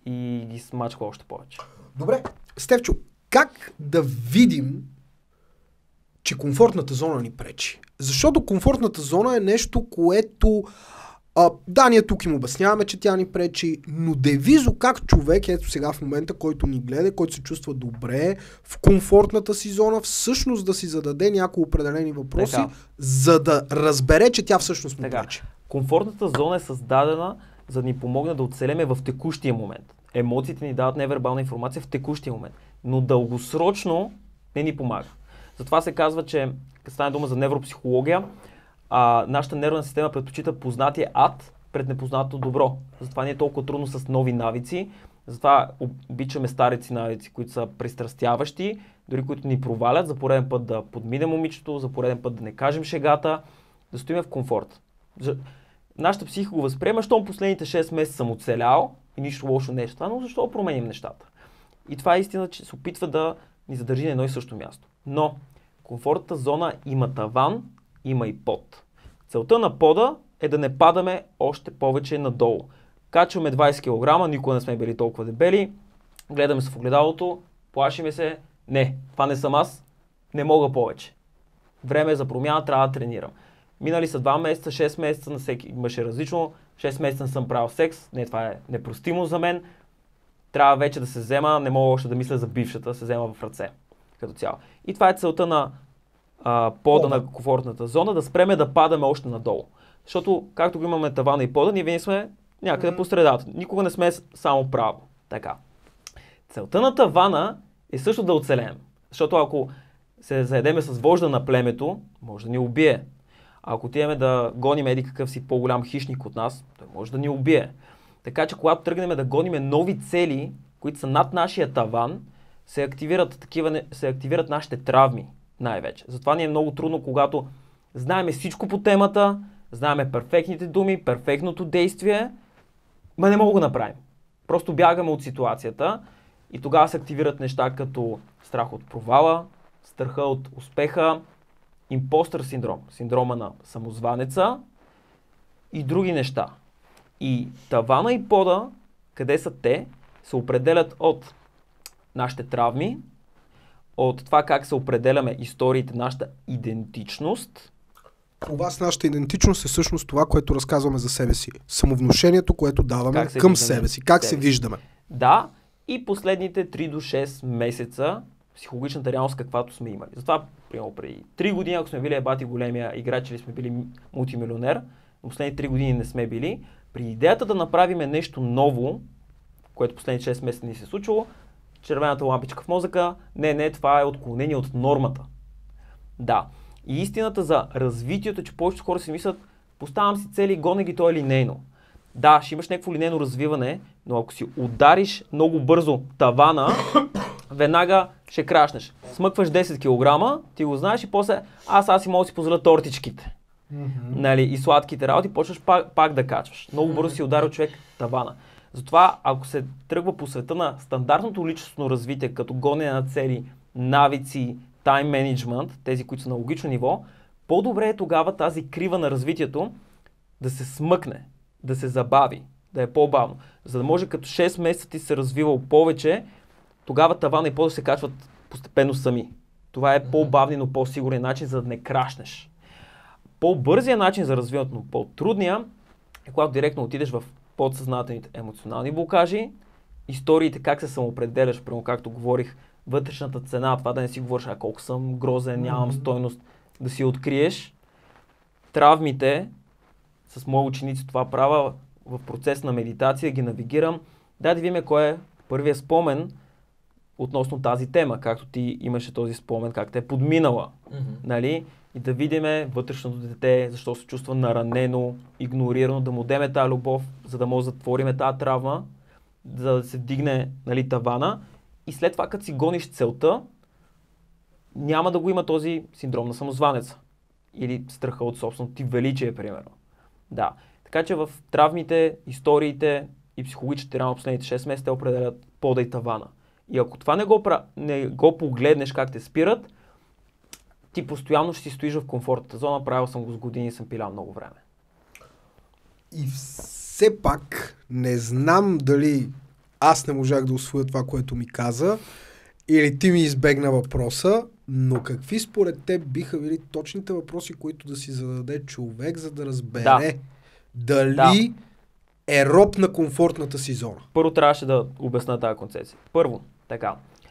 и ги смачква още повече. Добре. Стефчо, как да видим, че комфортната зона ни пречи? Защото комфортната зона е нещо, което а, да, ние тук им обясняваме, че тя ни пречи, но девизо как човек, ето сега в момента, който ни гледа, който се чувства добре в комфортната си зона, всъщност да си зададе някои определени въпроси, Така. за да разбере, че тя всъщност му Така. пречи. Комфортната зона е създадена, за да ни помогне да оцелеме в текущия момент. Емоциите ни дават невербална информация в текущия момент, но дългосрочно не ни помага. Затова се казва, че като стане дума за невропсихология, а, нашата нервна система предпочита познатия ад пред непознато добро. Затова не е толкова трудно с нови навици. Затова обичаме старици навици, които са пристрастяващи, дори които ни провалят, за пореден път да подминем момичето, за пореден път да не кажем шегата, да стоим в комфорт. За... Нашата психика го възприема, щом последните шест месеца съм оцелял и нищо лошо не е това, но защо променим нещата? И това е истина, че се опитва да ни задържи на едно и също място. Но комфортната зона има таван, има и под. Целта на пода е да не падаме още повече надолу. Качваме двайсет килограма, никога не сме били толкова дебели, гледаме се в огледалото, плашиме се, не, това не съм аз, не мога повече. Време е за промяна, трябва да тренирам. Минали са два месеца, шест месеца, на всеки имаше различно, шест месеца не съм правил секс, не, това е непростимо за мен, трябва вече да се взема, не мога още да мисля за бившата, да се взема в ръце като цяло. И това е целта на а, пода на комфортната зона, да спреме да падаме още надолу. Защото, както го имаме тавана и пода, ние винаги сме някъде mm-hmm. по средата. Никога не сме само право. Така. Целта на тавана е също да оцелеем. Защото ако се заедеме с вожда на племето, може да ни убие. А ако отидеме да гоним еди какъв си по-голям хищник от нас, той може да ни убие. Така че когато тръгнем да гоним нови цели, които са над нашия таван, се активират, такива, се активират нашите травми най-вече. Затова ни е много трудно, когато знаеме всичко по темата, знаеме перфектните думи, перфектното действие, ма не мога да го направим. Просто бягаме от ситуацията и тогава се активират неща като страх от провала, страха от успеха, импостър синдром, синдрома на самозванеца и други неща. И тавана и пода, къде са те, се определят от нашите травми, от това как се определяме историите, нашата идентичност. У вас нашата идентичност е всъщност това, което разказваме за себе си. Самовнушението, което даваме се към виждаме себе си. Как себе се си. виждаме. Да, и последните три до шест месеца психологичната реалност, каквато сме имали. Затова, примерно, преди три години, ако сме били ебати големия играч или сме били мултимилионер, но последните три години не сме били, при идеята да направим нещо ново, което последните шест месеца ни се е случило, червената лампичка в мозъка, не, не, това е отклонение от нормата. Да. И истината за развитието е, че повечето хора си мислят, поставям си цели и гоня ги, то е линейно. Да, ще имаш някакво линейно развиване, но ако си удариш много бързо тавана, веднага ще крашнеш. Смъкваш десет килограма, ти го знаеш и после аз аз си мога да си позволя тортичките. Mm-hmm. Нали, и сладките работи, почваш пак, пак да качваш. Много бързо си ударил човек тавана. Затова, ако се тръгва по света на стандартното личностно развитие, като гонене на цели, навици, тайм менеджмент, тези, които са на логично ниво, по-добре е тогава тази крива на развитието да се смъкне, да се забави, да е по-бавно. За да може като шест месеца ти се развивал повече, тогава тавана и по да се качват постепенно сами. Това е по-бавни, но по-сигурен начин, за да не крашнеш. По-бързият начин за развиването, но по-трудния е когато директно отидеш в подсъзнателните емоционални блокажи, историите как се самоопределяш, прямо както говорих, вътрешната цена, това да не си говориш, а колко съм грозен, нямам стойност, да си откриеш. Травмите, с мои ученици това правя в процес на медитация, ги навигирам. Дай да видим кой е първият спомен относно тази тема, както ти имаше този спомен, как те е подминала. Mm-hmm. Нали? И да видим вътрешното дете, защо се чувства наранено, игнорирано, да му деме тази любов, за да може да затвориме тази травма, за да се вдигне, нали, тавана. И след това, като си гониш целта, няма да го има този синдром на самозванеца. Или страха от собственото ти величие, примерно. Да. Така че в травмите, историите и психологичните рано последните шест месеца те определят пода и тавана. И ако това не го, не го погледнеш как те спират, ти постоянно ще си стоиш в комфортната зона. Правил съм го с години и съм пилял много време. И все пак не знам дали аз не можах да усвоя това, което ми каза, или ти ми избегна въпроса, но какви според теб биха били точните въпроси, които да си зададе човек, за да разбере да. дали да. е роб на комфортната си зона? Първо трябваше да обясна тази концепция. Първо, така.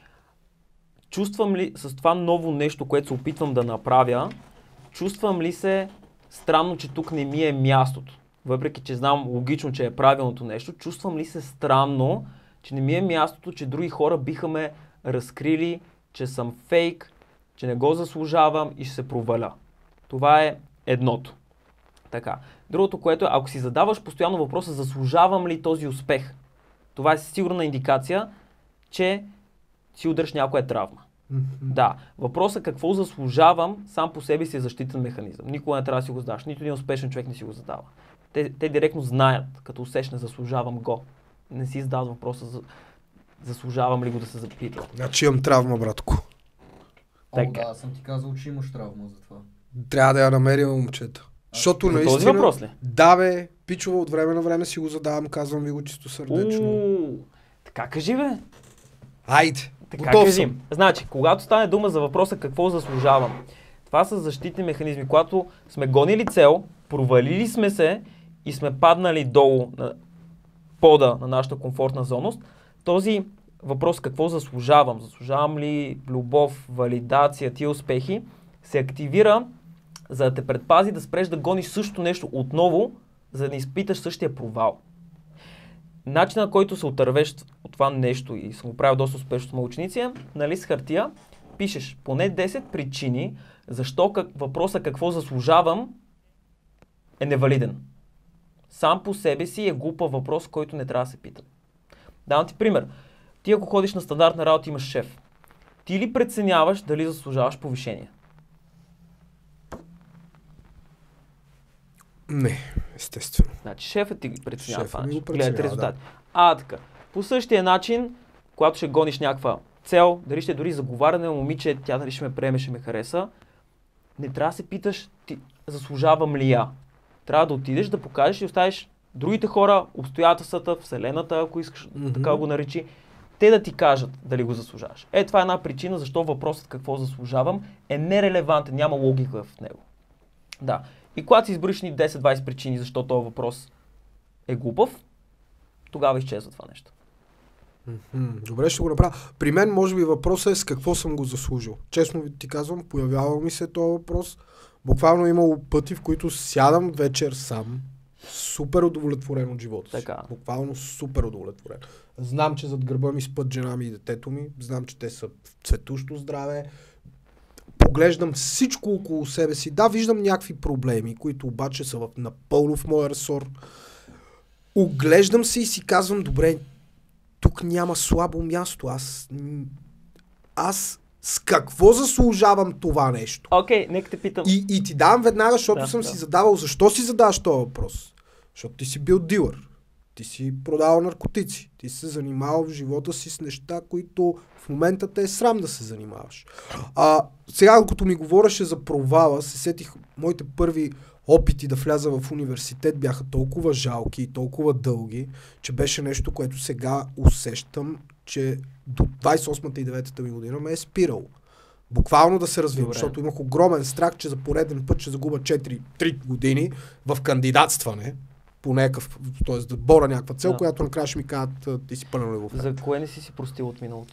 Чувствам ли с това ново нещо, което се опитвам да направя, чувствам ли се странно, че тук не ми е мястото? Въпреки, че знам логично, че е правилното нещо, чувствам ли се странно, че не ми е мястото, че други хора биха ме разкрили, че съм фейк, че не го заслужавам и ще се проваля. Това е едното. Така. Другото, което е, ако си задаваш постоянно въпроса, заслужавам ли този успех, това е сигурна индикация, че си удръж някоя травма. Mm-hmm. Да. Въпросът какво заслужавам сам по себе си е защитен механизъм. Никога не трябва да си го задаваш. Нито един успешен човек не си го задава. Те, те директно знаят, като усещане, заслужавам го. Не си задават въпроса, за, заслужавам ли го да се запитат. Значи имам травма, братко. О, да, съм ти казал, че имаш травма за това. Трябва да я намерим, момчета. Защото наистина... Този въпрос ли? Да, бе, пичова, от време на време си го задавам, казвам ви го чисто сърдечно. Уу, така кажи, бе. Айде, така готов кажи. съм. Значи, когато стане дума за въпроса какво заслужавам, това са защитни механизми. Когато сме гонили цел, провалили сме се и сме паднали долу на пода на нашата комфортна зона, този въпрос какво заслужавам, заслужавам ли любов, валидация, тия успехи, се активира, за да те предпази да спреш да гониш същото нещо отново, за да не изпиташ същия провал. Начинът, който се отървеш от това нещо и съм го правил доста успешно с мои ученици, на лист хартия пишеш поне десет причини, защо как, въпроса какво заслужавам е невалиден. Сам по себе си е глупав въпрос, който не трябва да се пита. Давам ти пример. Ти ако ходиш на стандартна работа, имаш шеф. Ти ли преценяваш дали заслужаваш повишение? Не, естествено. Значи шефът ти преценява Шефът това ми нещо. го Гледате преценява, резултати. А, така. По същия начин, когато ще гониш някаква цел, дали ще е дори заговаряне, момиче, тя дали ще ме приеме, ще ме хареса, не трябва да се питаш, ти, заслужавам ли я? Трябва да отидеш, да покажеш и оставиш другите хора, обстоятелствата, вселената, ако искаш mm-hmm. така го наречи, те да ти кажат дали го заслужаваш. Е, това е една причина, защо въпросът какво заслужавам е нерелевантен, няма логика в него. Да. И когато си изброиш ни десет-двайсет причини, защо този въпрос е глупав, тогава изчезва това нещо. М-м, добре, ще го направя. При мен, може би, въпросът е с какво съм го заслужил. Честно ви ти казвам, появява ми се този въпрос. Буквално имало пъти, в които сядам вечер сам, супер удовлетворен от живота си. Така. Буквално супер удовлетворен. Знам, че зад гърба ми спът жена ми и детето ми. Знам, че те са в цветущо здраве. Поглеждам всичко около себе си. Да, виждам някакви проблеми, които обаче са в, напълно в моя ресор. Оглеждам се и си казвам, добре, тук няма слабо място. Аз, аз с какво заслужавам това нещо? Окей, okay, нека те питам. И, и ти давам веднага, защото да, съм да. си задавал. Защо си задаваш този въпрос? Защото ти си бил дилър. Ти си продавал наркотици. Ти си се занимавал в живота си с неща, които в момента те е срам да се занимаваш. А, сега, като ми говореше за провала, се сетих, моите първи опити да вляза в университет бяха толкова жалки и толкова дълги, че беше нещо, което сега усещам, че до двайсет и осмата и деветата ми година ме е спирало. Буквално да се развивам, защото имах огромен страх, че за пореден път ще загуба четири-три години в кандидатстване по някакъв, т.е. да боря някаква цел, да. Която накрая ще ми кажат, ти си пълен левов. За кое не си си простил от миналото?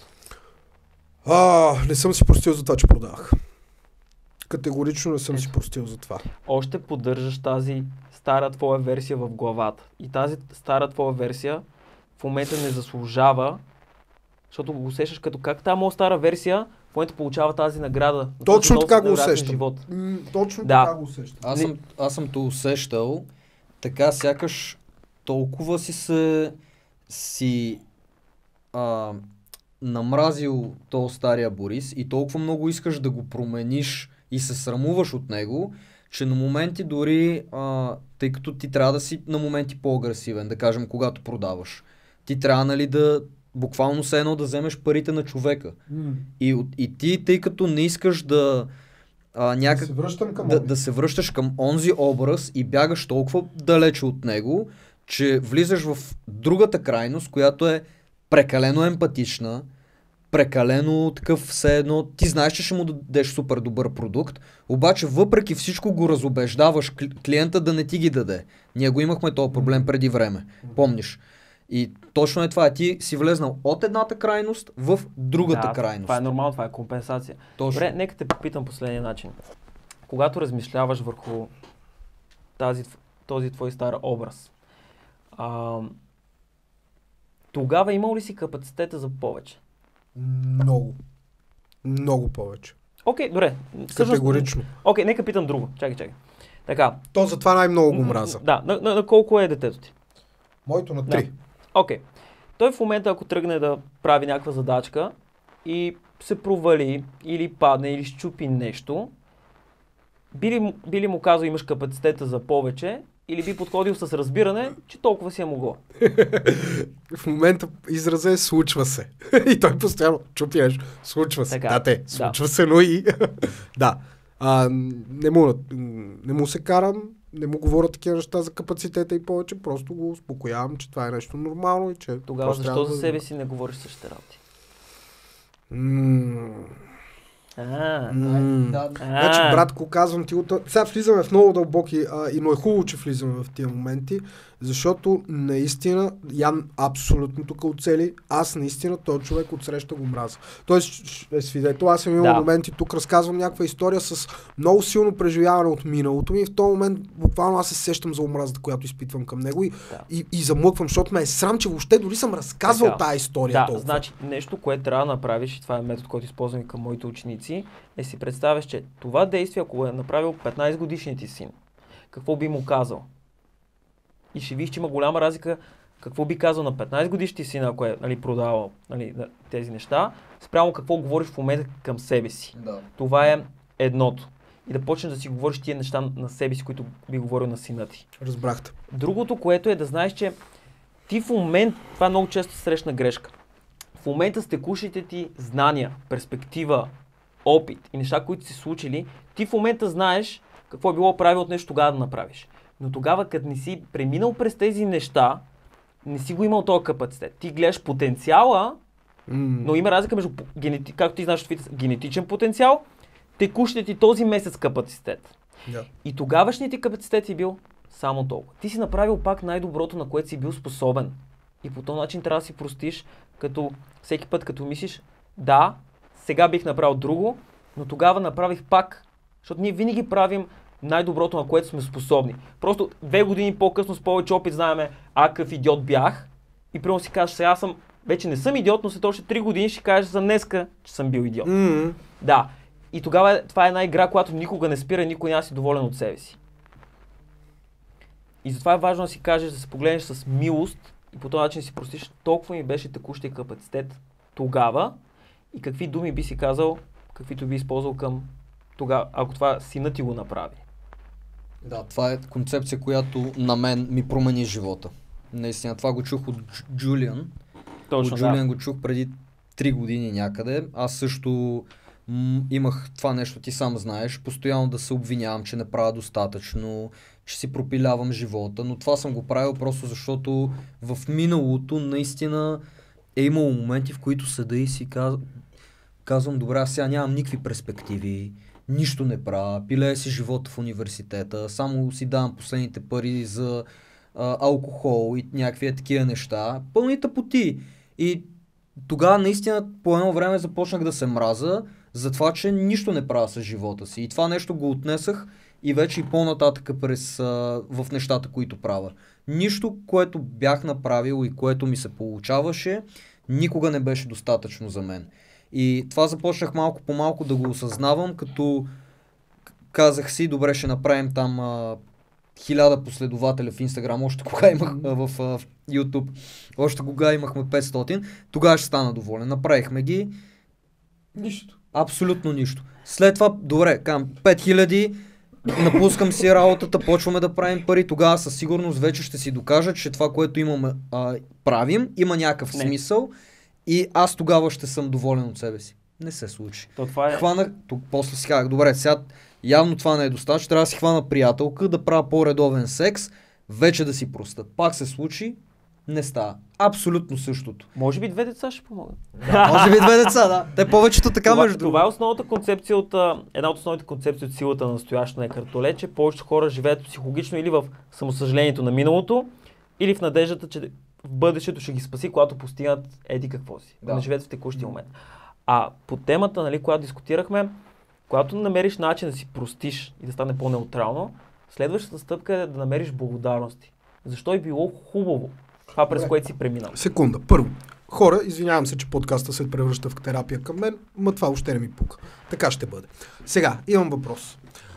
А, не съм си простил за това, че продах. Категорично не съм Ето. си простил за това. Още поддържаш тази стара твоя версия в главата. И тази стара твоя версия в момента не заслужава, защото го усещаш като как тази моя стара версия в момента получава тази награда. Точно така го усещам. Живот. М, точно да. така го усещам. Аз съм, аз съм то усещал, така сякаш толкова си се си а, намразил този стария Борис и толкова много искаш да го промениш и се срамуваш от него, че на моменти дори, а, тъй като ти трябва да си на моменти по-агресивен, да кажем, когато продаваш. Ти трябва, нали, да буквално се едно да вземеш парите на човека. Mm. И, и ти, тъй като не искаш да а, някак, да, се връщам към да, да се връщаш към онзи образ и бягаш толкова далече от него, че влизаш в другата крайност, която е прекалено емпатична, прекалено такъв все едно, ти знаеш, че ще му дадеш супер добър продукт, обаче въпреки всичко го разубеждаваш клиента да не ти ги даде. Ние го имахме този проблем преди време, помниш. И точно е това, ти си влезнал от едната крайност в другата да, крайност. Това е нормално, това е компенсация. Точно. Добре, нека те попитам последния начин. Когато размишляваш върху тази, този твой стар образ, а, тогава имал ли си капацитета за повече? Много. Много повече. Окей, okay, добре. Категорично. Окей, okay, нека питам друго. Чакай, чакай. Така. То затова най-много го мраза. Да, на, на, на колко е детето ти? Моето на три. Окей. Okay. Той в момента, ако тръгне да прави някаква задачка и се провали, или падне, или щупи нещо, би ли, би ли му казал, имаш капацитета за повече, или би подходил с разбиране, че толкова си е могло? В момента израза е случва се. И той постоянно чупи нещо. Случва се. Така, да, те. Случва да. се, но и... да. А, не, му, не му се карам, не му говоря такива неща за капацитета и повече, просто го успокоявам, че това е нещо нормално и че... Тогава защо за себе си не говориш същите работи? М- А, М- да, да. Значи, братко, казвам ти, сега влизаме в много дълбоки, а, и но е хубаво, че влизаме в тия моменти, защото наистина, Ян абсолютно тук оцели, аз наистина този човек отсреща го мраза. Той е свидетел, аз съм имал да. моменти, тук разказвам някаква история с много силно преживяване от миналото ми и в този момент буквално аз се сещам за омразата, която изпитвам към него и, да. и, и замлъквам, защото ме е срам, че въобще дори съм разказвал така. тази история Да, толкова. значи нещо, което трябва да направиш, и това е метод, който използвам и към моите ученици, е си представяш, че това действие, ако е направил петнайсет годишният ти син, какво би му казал? И ще виж, че има голяма разлика какво би казал на петнайсет годишният ти син, ако е, нали, продавал, нали, тези неща, спрямо какво говориш в момента към себе си. Да. Това е едното. И да почнеш да си говориш тия неща на себе си, които би говорил на сина ти. Разбрахте. Другото, което е да знаеш, че ти в момент, това е много често срещна грешка, в момента с текущите ти знания, перспектива, опит и неща, които си случили, ти в момента знаеш какво е било правилно нещо тогава да направиш. Но тогава, като не си преминал през тези неща, не си го имал този капацитет. Ти гледаш потенциала Mm. Но има разлика между, генети... както ти знаеш, генетичен потенциал, текущият ти този месец капацитет. Yeah. И тогавашният ти капацитет си бил само толкова. Ти си направил пак най-доброто, на което си бил способен. И по този начин трябва да си простиш, като всеки път, като мислиш, да, сега бих направил друго, но тогава направих пак, защото ние винаги правим най-доброто, на което сме способни. Просто две години по-късно с повече опит знаеме, а какъв идиот бях. И примерно си кажеш, сега съм, вече не съм идиот, но след още три години ще кажеш за днеска, че съм бил идиот. Mm. Да. И тогава това е една игра, която никога не спира, никой няма си доволен от себе си. И затова е важно да си кажеш, да се погледнеш с милост и по този начин си простиш, толкова ми беше текущия капацитет тогава и какви думи би си казал, каквито би използвал към тогава, ако това сина ти го направи. Да, това е концепция, която на мен ми промени живота. Наистина, това го чух от Дж- Джулиан. Точно, от Джулиан да. го чух преди три години някъде. Аз също м- имах това нещо, ти сам знаеш, постоянно да се обвинявам, че не правя достатъчно, че си пропилявам живота, но това съм го правил просто защото в миналото наистина е имало моменти, в които седа и си каз... казвам, добре, аз сега нямам никакви перспективи, нищо не правя, пилея си живота в университета, само си давам последните пари за а, алкохол и някакви такива неща, пълни тъпоти. И тогава наистина по едно време започнах да се мраза за това, че нищо не правя с живота си. И това нещо го отнесах и вече и по-нататък през, а, в нещата, които правя. Нищо, което бях направил и което ми се получаваше, никога не беше достатъчно за мен. И това започнах малко по малко да го осъзнавам, като казах си, добре, ще направим там а, хиляда последователя в Инстаграм, още кога имах а, в, а, в YouTube, още кога имахме петстотин, тогава ще стана доволен. Направихме ги. Нищо. Абсолютно нищо. След това, добре, кам пет хиляди, напускам си работата, почваме да правим пари, тогава със сигурност вече ще си докажа, че това, което имаме, а, правим, има някакъв Не. смисъл и аз тогава ще съм доволен от себе си. Не се случи. То това е... Хванах, тук после си казах, добре, сега явно това не е достатъчно, трябва да си хвана приятелка, да правя по-редовен секс, вече да си проста. Пак се случи, не става. Абсолютно същото. Може би две деца ще помогнат. Може би две деца, да. Те повечето така това, между това е основната концепция от, а, една от основните концепции от силата на настоящето на Екхарт Толе, че повечето хора живеят психологично или в самосъжалението на миналото, или в надеждата, че в бъдещето ще ги спаси, когато постигнат еди какво си. Да, Да. не живеят в текущия момент. А по темата, нали, която дискутирахме, когато намериш начин да си простиш и да стане по-неутрално, следващата стъпка е да намериш благодарности. Защо е било хубаво това, през Добре. което си преминал. Секунда. Първо. Хора, извинявам се, че подкаста се превръща в терапия към мен, ма това още не ми пука. Така ще бъде. Сега, имам въпрос.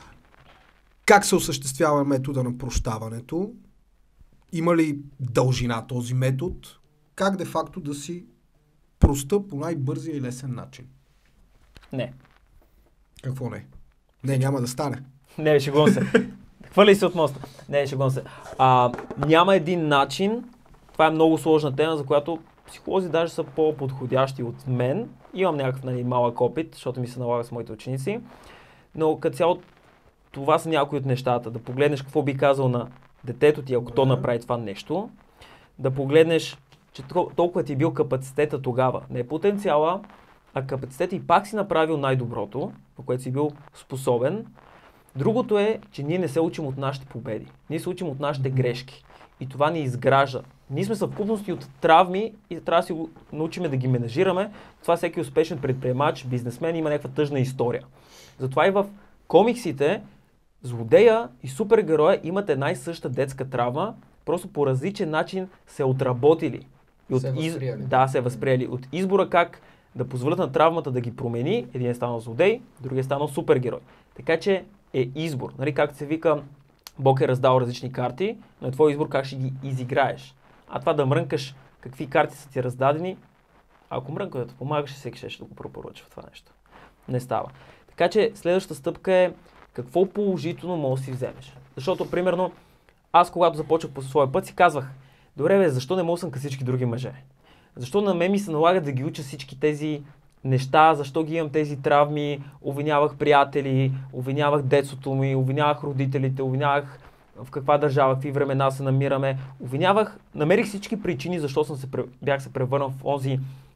Как се осъществява метода на прощаването? Има ли дължина този метод? Как де-факто да си проста по най-бързия и лесен начин? Не. Какво не? Не, няма да стане. Не, шегувам се. Хвърли се от моста. Не, шегувам се. А, няма един начин. Това е много сложна тема, за която психолози даже са по-подходящи от мен. Имам някакъв, нали, малък опит, защото ми се налага с моите ученици. Но като цяло това са някои от нещата. Да погледнеш какво би казал на детето ти, ако то направи това нещо. Да погледнеш, че толкова ти е бил капацитета тогава. Не потенциала, а капацитета и пак си направил най-доброто, по което си бил способен. Другото е, че ние не се учим от нашите победи. Ние се учим от нашите грешки. И това ни изгражда. Ние сме съвкупности от травми и трябва да си го научим да ги менажираме. Това всеки успешен предприемач, бизнесмен има някаква тъжна история. Затова и в комиксите злодея и супергероя имат една и съща детска травма, просто по различен начин се отработили. И от Се възприели. Да, се възприели. От избора как да позволят на травмата да ги промени, един е станал злодей, другия е станал супергерой. Така че е избор. Нали, както се вика, Бог е раздал различни карти, но е твой избор как ще ги изиграеш. А това да мрънкаш какви карти са ти раздадени, ако мрънка да те помагаш, всеки ще да го препоръчва това нещо. Не става. Така че следващата стъпка е какво положително можеш да си вземеш. Защото, примерно, аз когато започнах по своя път си казвах, добре бе, защо не мога съм като всички други мъже? Защо на мен ми се налага да ги уча всички тези неща, защо ги имам тези травми, обвинявах приятели, обвинявах детството ми, обвинявах родителите, обвинявах в каква държава, в какви времена се намираме, обвинявах, намерих всички причини, защо съм се, бях се превърнал в онзи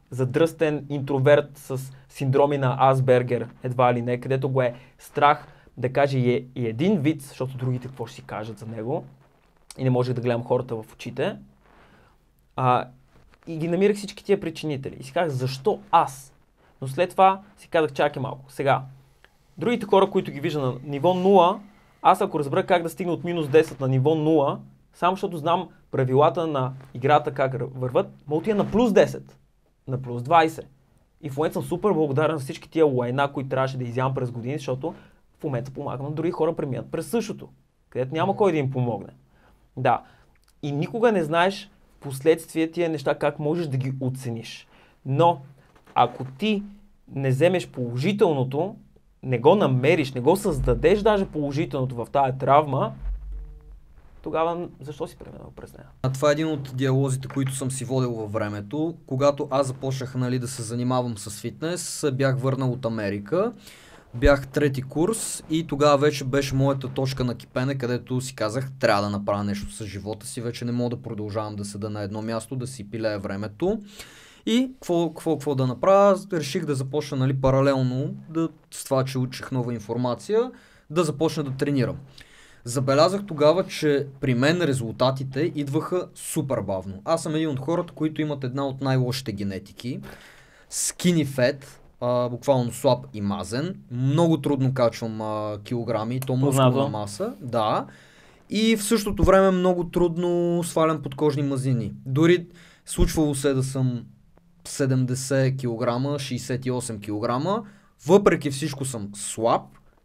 задръстен интроверт с синдроми на Асбергер, едва ли не, където го е страх да каже и, и един виц, защото другите какво ще си кажат за него и не можех да гледам хората в очите. А, и ги намирах всички тия причинители. И си казах, защо аз? Но след това си казах, чакай малко. Сега, другите хора, които ги вижда на ниво нула, аз ако разбера как да стигна от минус десет на ниво нула, само защото знам правилата на играта как върват, ма отида на плюс десет, на плюс двайсет. И в момента съм супер благодарен за всички тия лайна, които трябваше да изям през години, защото в момента помагам на други хора преминат през същото, където няма кой да им помогне. Да. И никога не знаеш последствия тия неща, как можеш да ги оцениш. Но, ако ти не вземеш положителното, не го намериш, не го създадеш даже положителното в тая травма, тогава защо си преминал през нея? А това е един от диалозите, които съм си водил във времето. Когато аз започнах, нали, да се занимавам с фитнес, бях върнал от Америка. Бях трети курс и тогава вече беше моята точка на кипене, където си казах, трябва да направя нещо с живота си, вече не мога да продължавам да седа на едно място, да си пилея времето. И какво, какво, какво да направя, реших да започна, нали, паралелно, да, с това, че учих нова информация, да започна да тренирам. Забелязах тогава, че при мен резултатите идваха супер бавно. Аз съм един от хората, които имат една от най-лошите генетики. Skinny fat, а, буквално слаб и мазен. Много трудно качвам а, килограми, и то мускулна маса. Да. И в същото време много трудно свалям подкожни мазнини. Дори случвало се да съм седемдесет килограма, шейсет и осем килограма. Въпреки всичко съм слаб.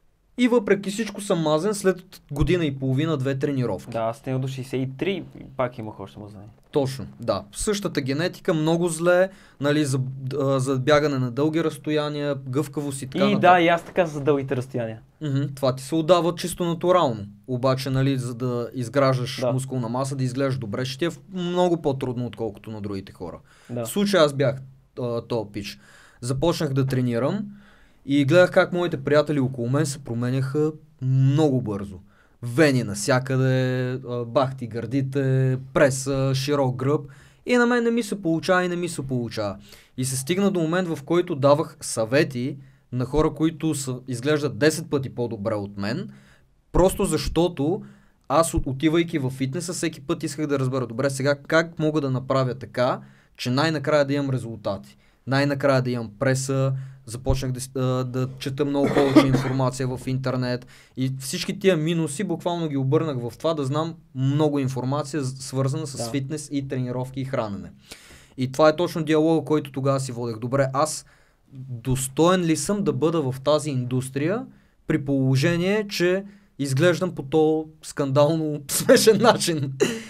И въпреки всичко съм мазен след година и половина, две тренировки. Да, аз стигнах до шейсет и три и пак имах още мазнини. Точно, да. Същата генетика, много зле, нали, за, за бягане на дълги разстояния, гъвкавост и така И нататък. да, и аз така за дългите разстояния. Мхм, това ти се отдава чисто натурално. Обаче, нали, за да изграждаш Да. мускулна маса, да изглеждаш добре, ще ти е много по-трудно, отколкото на другите хора. Да. В случая аз бях този пич. Започнах да тренирам и гледах как моите приятели около мен се променяха много бързо. Вени навсякъде, бахти гърдите, преса, широк гръб. И на мен не ми се получава и не ми се получава. И се стигна до момент, в който давах съвети на хора, които са, изглеждат десет пъти по-добре от мен, просто защото аз, отивайки в фитнеса, всеки път исках да разбера, добре, сега как мога да направя така, че най-накрая да имам резултати. Най-накрая да имам преса, започнах да, да чета много повече информация в интернет и всички тия минуси буквално ги обърнах в това да знам много информация, свързана с Да. фитнес и тренировки и хранене. И това е точно диалога, който тогава си водех. Добре, аз достоен ли съм да бъда в тази индустрия, при положение, че изглеждам по то скандално смешен начин.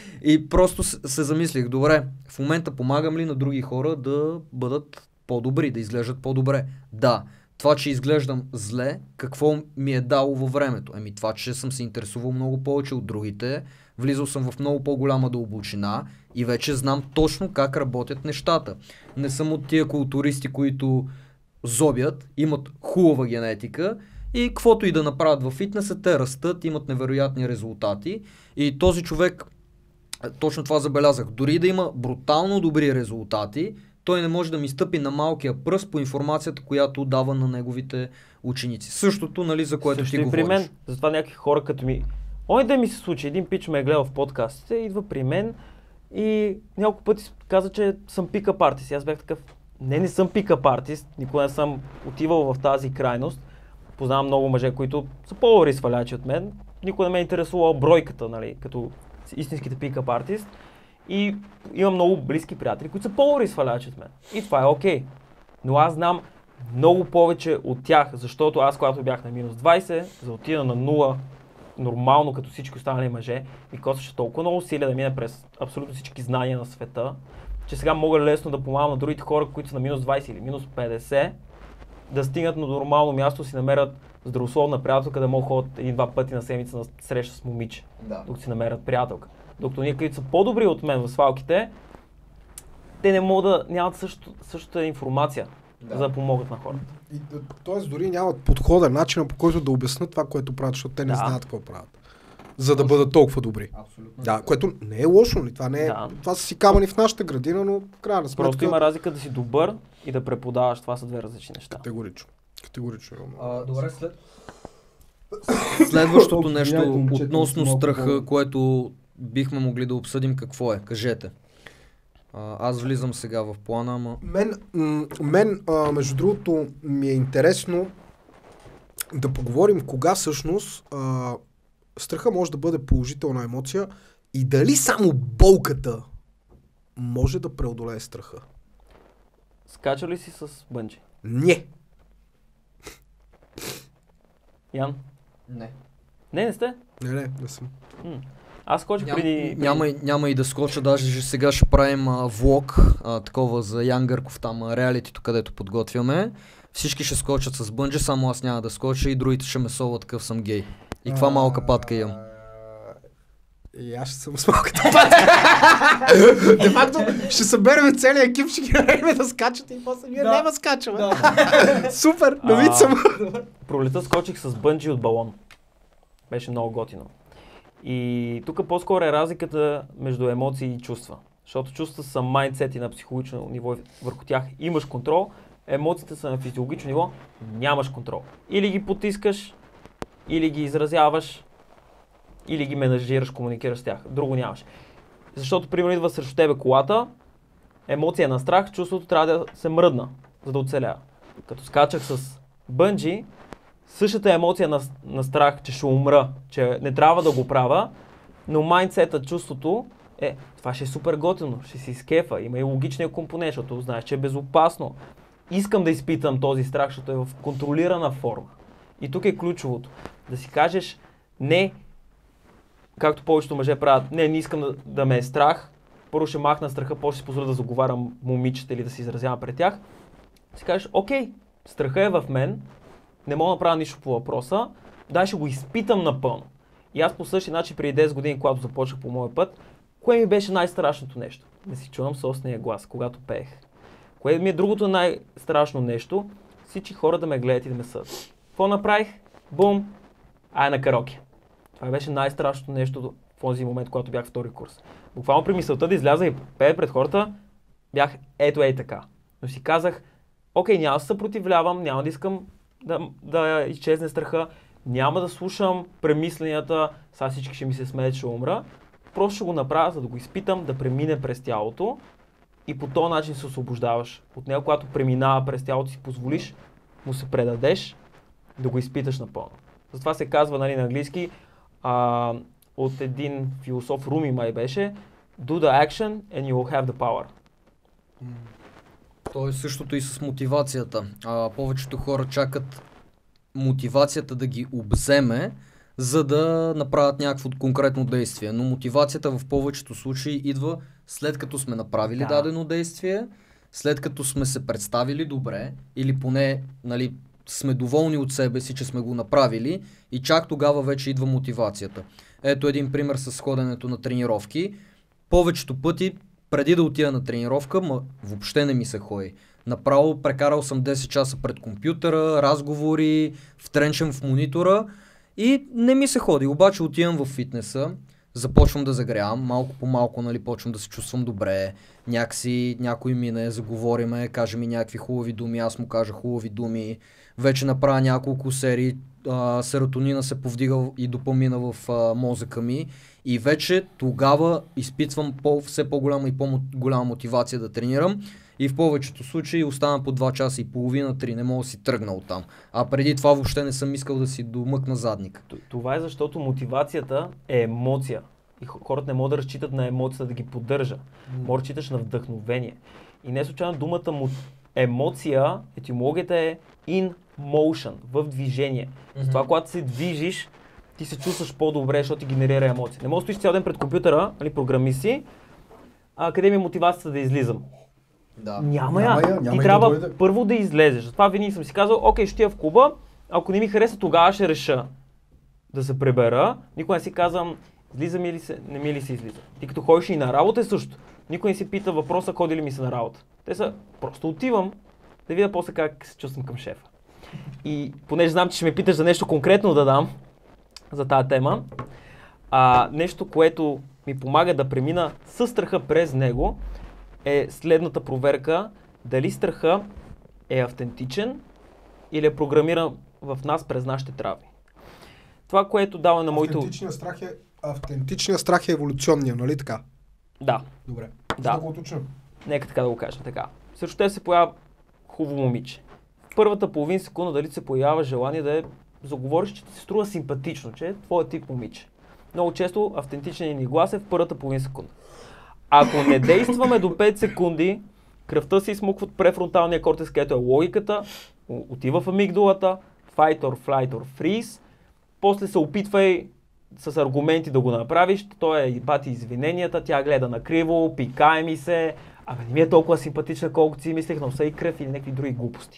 И просто се замислих, добре, в момента помагам ли на други хора да бъдат по-добри, да изглеждат по-добре? Да. Това, че изглеждам зле, какво ми е дало във времето? Еми това, че съм се интересувал много повече от другите, влизал съм в много по-голяма дълбочина и вече знам точно как работят нещата. Не съм от тия културисти, които зобят, имат хубава генетика и каквото и да направят във фитнеса, те растат, имат невероятни резултати. И този човек, точно това забелязах, дори да има брутално добри резултати, той не може да ми стъпи на малкия пръст по информацията, която дава на неговите ученици. Същото, нали, за което Също ти и при говориш. мен, затова някакви хора като ми... Ой, да ми се случи, един пич ме е гледал в подкастите, идва при мен и няколко пъти каза, че съм пикъп артист. Аз бях такъв, не, не съм пикъп артист, никога не съм отивал в тази крайност. Познавам много мъже, които са по-добри свалячи от мен. Никога не ме е интересувала бройката, нали, като истинските пикъп артист. И имам много близки приятели, които са по-добри свалячи от мен. И това е окей. Но аз знам много повече от тях, защото аз, когато бях на минус двайсет, за да отида на нула, нормално като всички останали мъже, ми костваше толкова много усилия да мина през абсолютно всички знания на света, че сега мога лесно да помагам на другите хора, които са на минус двайсет или минус петдесет, да стигнат на нормално място, си намерят здравословна приятелка, да могат ходят един-два пъти на седмица на среща с момиче, Да. докато си намерят приятелка. Докато ние, които са по-добри от мен в свалките, те не могат да нямат също, същата информация, Да. за да помогат на хората. И, тоест дори нямат подхода, начина по който да обяснат това, което правят, защото те не Да. знаят какво правят. за да бъдат толкова добри. Абсолютно. Да, което не е лошо, нали? Това, не е, Да. това са си камъни в нашата градина, но в крайна сметка... Просто има разлика да си добър и да преподаваш. Това са две различни неща. Категорично. Категорично. А, добре, след... Следващото нещо Извинявайте, момчета, относно малко страха, по- което бихме могли да обсъдим, какво е? Кажете. А, аз влизам сега в плана, ама... Мен, м- мен а, между другото, ми е интересно да поговорим кога всъщност а, страха може да бъде положителна емоция и дали само болката може да преодолее страха. Скача ли си с бънджи? Не. Ян? Не. Не, не сте? Не, не, не съм. М. Аз скочих Ням, преди... преди... няма, и- няма и да скоча, даже сега ще правим а, влог, а, такова за Ян Гърков, там а, реалитито, където подготвяме. Всички ще скочат с бънджи, само аз няма да скоча и другите ще ме соват, такъв съм гей. И каква малка патка имам. И аз ще съм с малката патка. Де факто ще съберем целият екип, ще ги наредим да скачат и после ние Да. няма скачаме. Супер, навид съм. Пролета скочих с бънджи от балон. Беше много готино. И тук по-скоро е разликата между емоции и чувства. Защото чувства са майндсети на психологично ниво и върху тях имаш контрол, емоциите са на физиологично ниво, нямаш контрол. Или ги потискаш, или ги изразяваш, или ги менажираш, комуникираш с тях. Друго нямаш. Защото, примерно, идва срещу тебе колата, емоция на страх, чувството трябва да се мръдна, за да оцеля. Като скачах с бънджи, същата емоция на, на страх, че ще умра, че не трябва да го правя, но майндсета, чувството е, това ще е супер готино, ще си скефа, има и логичния компонент, защото знаеш, че е безопасно. Искам да изпитам този страх, защото е в контролирана форма. И тук е ключовото. Да си кажеш, не, както повечето мъже правят, не, не искам да, да ме е страх, първо ще махна страха, после ще си позволя да заговарям момичета или да се изразявам пред тях. Да си кажеш, окей, страха е в мен, не мога да направя нищо по въпроса, дай ще го изпитам напълно. И аз по същия начин преди десет години, когато започнах по моя път, кое ми беше най-страшното нещо? Да си чувам собствения глас, когато пеех. Кое ми е другото най-страшно нещо? Всички хора да ме гледат и да ме съдят. Какво направих? Бум! Ай на караоке. Това беше най-страшното нещо в този момент, когато бях втори курс. Буквално при мисълта да изляза и пея пред хората, бях ето ей така. Но си казах, окей, няма да се съпротивлявам, няма да искам да, да изчезне страха, няма да слушам премисленията, сега всички ще ми се смеят, ще умра. Просто ще го направя, за да го изпитам, да премине през тялото и по този начин се освобождаваш. От него, когато преминава през тялото, си позволиш, му се предадеш, да го изпиташ напълно. Затова се казва, нали, на английски, а, от един философ, Руми май беше, do the action and you will have the power. То е същото и с мотивацията. А, повечето хора чакат мотивацията да ги обземе, за да направят някакво конкретно действие. Но мотивацията в повечето случаи идва след като сме направили Да. дадено действие, след като сме се представили добре, или поне, нали, сме доволни от себе си, че сме го направили, и чак тогава вече идва мотивацията. Ето един пример с ходенето на тренировки. Повечето пъти, преди да отида на тренировка, ма, въобще не ми се ходи. Направо прекарал съм десет часа пред компютъра, разговори, втренчен в монитора и не ми се ходи. Обаче отивам в фитнеса, започвам да загрявам, малко по малко, нали, почвам да се чувствам добре, някакси някой мине, заговориме, каже ми някакви хубави думи, аз му кажа хубави думи, вече направя няколко серии, а, серотонина се повдига и допамина в а, мозъка ми и вече тогава изпитвам по, все по-голяма и по-голяма мотивация да тренирам. И в повечето случаи оставам по два часа и половина, три, не мога да си тръгна оттам. А преди това въобще не съм искал да си домъкна задник. Т- Това е защото мотивацията е емоция. И хо- хората не могат да разчитат на емоцията да ги поддържа. Може да разчиташ на вдъхновение. И не случайно думата му емоция, етимологията е in motion, в движение. Mm-hmm. Затова, когато се движиш, ти се чувстваш по-добре, защото ти генерира емоции. Не можеш да стоиш цял ден пред компютъра, нали, програми си, а къде ми е мотивацията да излизам? Да. Няма я. Няма я, няма Ти и да трябва дойде. първо да излезеш. Затова винаги съм си казал, окей, ще я в клуба, ако не ми хареса, тогава ще реша да се пребера. Никой не си казвам, излиза ми ли се, не ми ли се излиза. Ти като ходиш и на работа е също. Никой не си пита въпроса, ходи ли ми се на работа. Те са, просто отивам да видя после как се чувствам към шефа. И понеже знам, че ще ме питаш за нещо конкретно да дам за тази тема, А нещо, което ми помага да премина със страха през него, е следната проверка, дали страха е автентичен или е програмиран в нас през нашите травми. Това, което дава на моето... Автентичният страх е, автентичният страх е еволюционния, нали така? Да. Добре. Да. Да го уточним. Нека така да го кажем. Така. Срещу те се появява хубаво момиче. В първата половин секунда дали се появява желание да е заговориш, че ти се струва симпатично, че е твоя тип момиче. Много често автентичният ни глас е в първата половин секунда. Ако не действаме до пет секунди, кръвта се измуква от префронталния кортекс, където е логиката, отива в амигдалата, fight or flight or freeze, после се опитвай с аргументи да го направиш, той е бати извиненията, тя гледа накриво, пикае ми се, абе не ми е толкова симпатична, колкото си мислех, носа и кръв или някакви други глупости.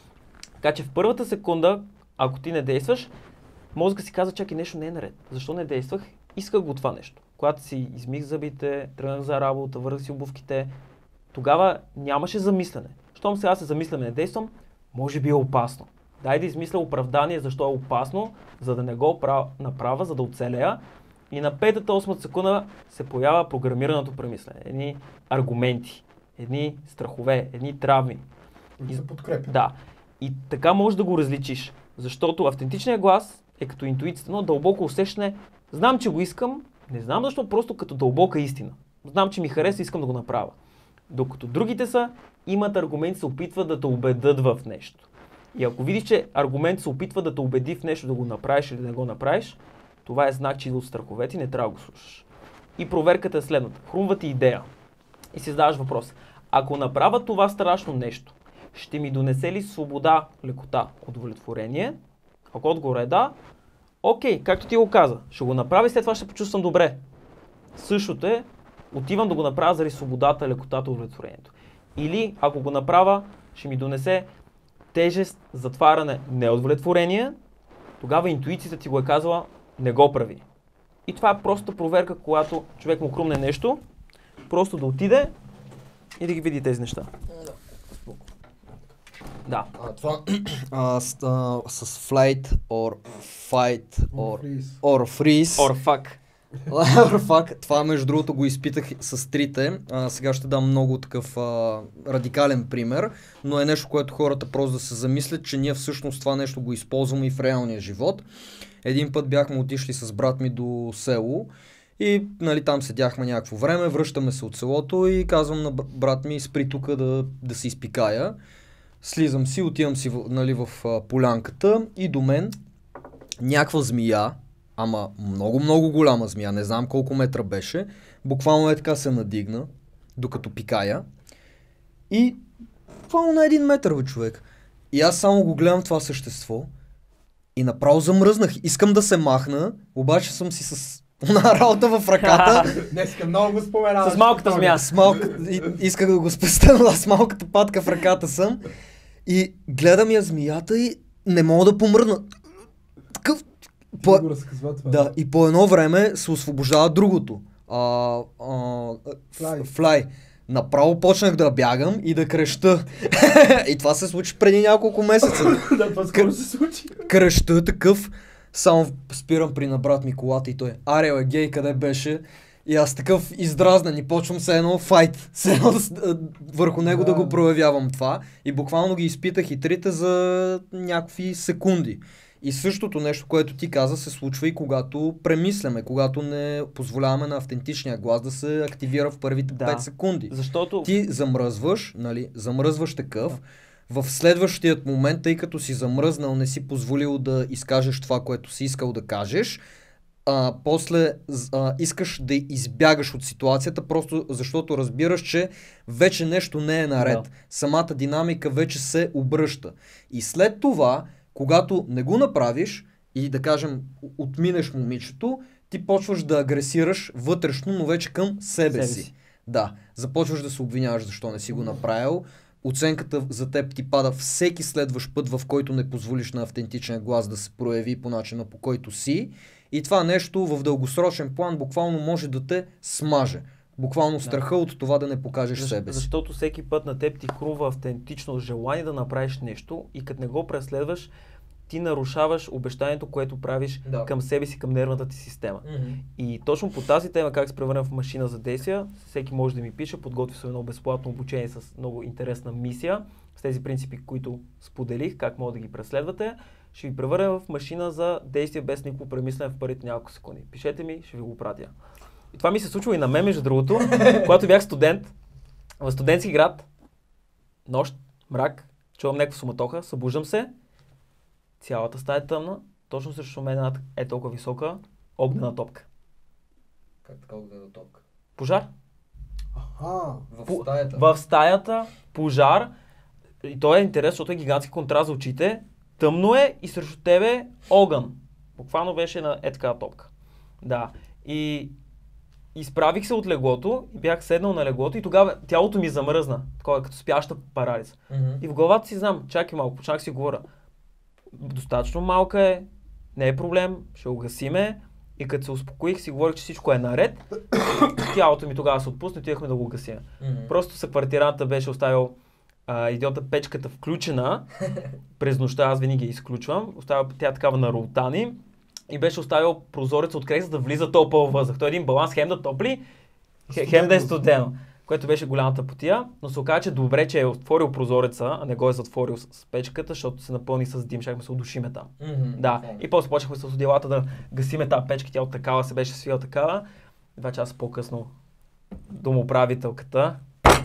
Така че в първата секунда, ако ти не действаш, мозъкът си казва, чакай, нещо не е наред. Защо не действах? Исках го това нещо. Когато си измих зъбите, тръгнах за работа, върнах си обувките, тогава нямаше замислене. Щом сега се замисляме, не действам, може би е опасно. Дай да измисля оправдание защо е опасно, за да не го направя, за да оцелея. И на петата, осмата секунда се появява програмираното премислене. Едни аргументи, едни страхове, едни травми. И се подкрепя. Да. И така можеш да го различиш. Защото автентичният глас е като интуицията, но дълбоко усещане. Знам, че го искам, не знам защо, просто като дълбока истина. Знам, че ми хареса и искам да го направя. Докато другите са, имат аргументи, се опитват да те убедят в нещо. И ако видиш, че аргумент се опитва да те убеди в нещо да го направиш или да не го направиш, това е знак, че идва от страховете и не трябва да го слушаш. И проверката е следната. Хрумва ти идея. И си задаваш въпрос. Ако направя това страшно нещо, ще ми донесе ли свобода, лекота, удовлетворение? Ако отговор е да, окей, както ти го каза, ще го направя и след това ще почувствам добре. Същото е, отивам да го направя заради свободата, лекотата, удовлетворението. Или ако го направя, ще ми донесе тежест, затваряне, неудовлетворение, тогава интуицията ти го е казала, не го прави. И това е просто проверка, когато човек му крумне нещо, просто да отиде и да ги види тези неща. Да. А, това а, с, а, с flight or fight or, Freeze. or freeze. Or fuck. Or fuck. Това между другото го изпитах с трите. А, сега ще дам много такъв а, радикален пример, но е нещо, което хората просто да се замислят, че ние всъщност това нещо го използваме и в реалния живот. Един път бяхме отишли с брат ми до село и нали, там седяхме някакво време, връщаме се от селото и казвам на брат ми, спри тук да, да се изпикая. Слизам си, отивам си нали, в а, полянката и до мен някаква змия, ама много-много голяма змия, не знам колко метра беше, буквално е така се надигна, докато пикая и буквално на един метър бе човек. И аз само го гледам това същество и направо замръзнах. Искам да се махна, обаче съм си с една работа в ръката. Днеска много го споменаваш. С малката змия. С малка... и, исках да го спестя, но с малката патка в ръката съм. И гледам я змията и не мога да помръдна. Такъв... По... Го разказва това. Да, и по едно време се освобождава другото. А, а, Флай. Флай. Направо почнах да бягам и да креща. И това се случи преди няколко месеца. Да, това скоро се случи. Креща такъв, само спирам при на брат ми колата и той, аре бе, гей, къде беше? И аз такъв издразнен и почвам се едно файт, се едно върху него да. да го проявявам това. И буквално ги изпитах и трите за някакви секунди. И същото нещо, което ти каза, се случва и когато премисляме, когато не позволяваме на автентичния глас да се активира в първите Да. пет секунди. Защото... Ти замръзваш, нали, замръзваш такъв, в следващият момент, тъй като си замръзнал, не си позволил да изкажеш това, което си искал да кажеш, а, после а, искаш да избягаш от ситуацията, просто защото разбираш, че вече нещо не е наред. Да. Самата динамика вече се обръща. И след това, когато не го направиш и да кажем отминеш момичето, ти почваш да агресираш вътрешно, но вече към себе, Себе си. си. Да, започваш да се обвиняваш защо не си го направил. Оценката за теб ти пада всеки следващ път, в който не позволиш на автентичен глас да се прояви по начина, по който си. И това нещо в дългосрочен план буквално може да те смаже. Буквално страха от това да не покажеш Защо, себе си. защото всеки път на теб ти хрумва автентично желание да направиш нещо и като не го преследваш, ти нарушаваш обещанието, което правиш Да. към себе си, към нервната ти система. Мгм. И точно по тази тема, как се превърна в машина за действия, всеки може да ми пише, подготви се едно безплатно обучение с много интересна мисия, с тези принципи, които споделих, как може да ги преследвате. Ще ви превърна в машина за действие без никакво премислене в първите няколко секунди. Пишете ми, ще ви го пратя. И това ми се случва и на мен, между другото, когато бях студент, в студентски град, нощ, мрак, чувам някаква суматоха, събуждам се, цялата стая е тъмна, точно срещу мен една е толкова висока огнена топка. Как така огнена топка? Пожар. Аха. В По- стаята. В стаята, пожар, и то е интересно, защото е гигантски контраст за очите, тъмно е и срещу тебе огън. Буквално беше на е такава топка. Да. И изправих се от леглото и бях седнал на леглото и тогава тялото ми замръзна, такова като спяща парализа. Мгм. И в главата си знам, чакай малко, почнах си говоря. Достатъчно малка е, не е проблем, ще го гасиме. И като се успокоих, си говорих, че всичко е наред. Тялото ми тогава се отпусна и отидахме да го гасим. Мгм. Просто съквартиранта беше оставил а, идиота печката включена през нощта, аз винаги я изключвам. Оставя тя такава на ролтани и беше оставил прозореца открей, за да влиза топъл въздух. Той е един баланс, хем да топли, хе- хем да е студено, което беше голямата потия. Но се оказа, че добре, че е отворил прозореца, а не го е затворил с, с печката, защото се напълни с дим, щяхме се удушиме там. Мгм. Да, Буквално. и после почнахме с одеялата да гасиме тази печка, тя от такава се беше свила такава. Два часа по-късно домоправителката.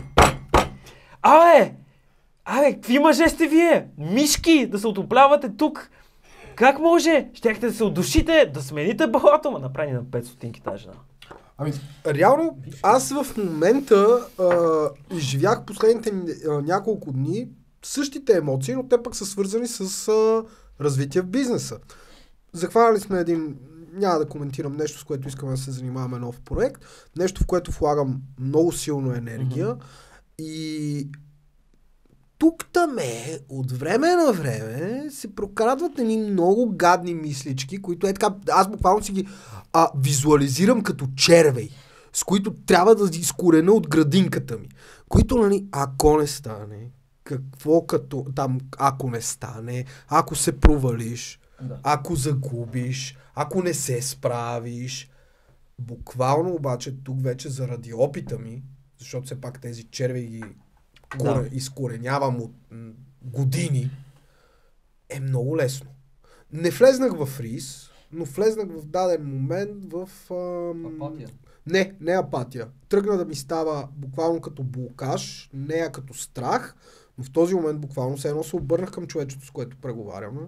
Абе! Абе, какви мъже сте вие? Мишки, да се отоплявате тук! Как може? Щяхте да се удушите, да смените балата, ма направи на пет стотинки тази жена. Ами, реално, аз в момента а, изживях последните а, няколко дни същите емоции, но те пък са свързани с а, развитие в бизнеса. Захванали сме един, няма да коментирам нещо, с което искаме да се занимаваме, нов проект, нещо, в което влагам много силно енергия Мгм. и тук таме, от време на време, се прокрадват едни много гадни мислички, които е така, аз буквално си ги а, визуализирам като червей, с които трябва да изкорена от градинката ми. Които, нали, ако не стане, какво като, там, ако не стане, ако се провалиш, Да. ако загубиш, ако не се справиш. Буквално обаче тук вече заради опита ми, защото все пак тези червей ги Да. коре, изкоренявам от м, години, е много лесно. Не влезнах в рис, но влезнах в даден момент в... Ам... Апатия. Не, не апатия. Тръгна да ми става буквално като блокаж, не като страх, но в този момент буквално се едно се обърнах към човечето, с което преговаряме.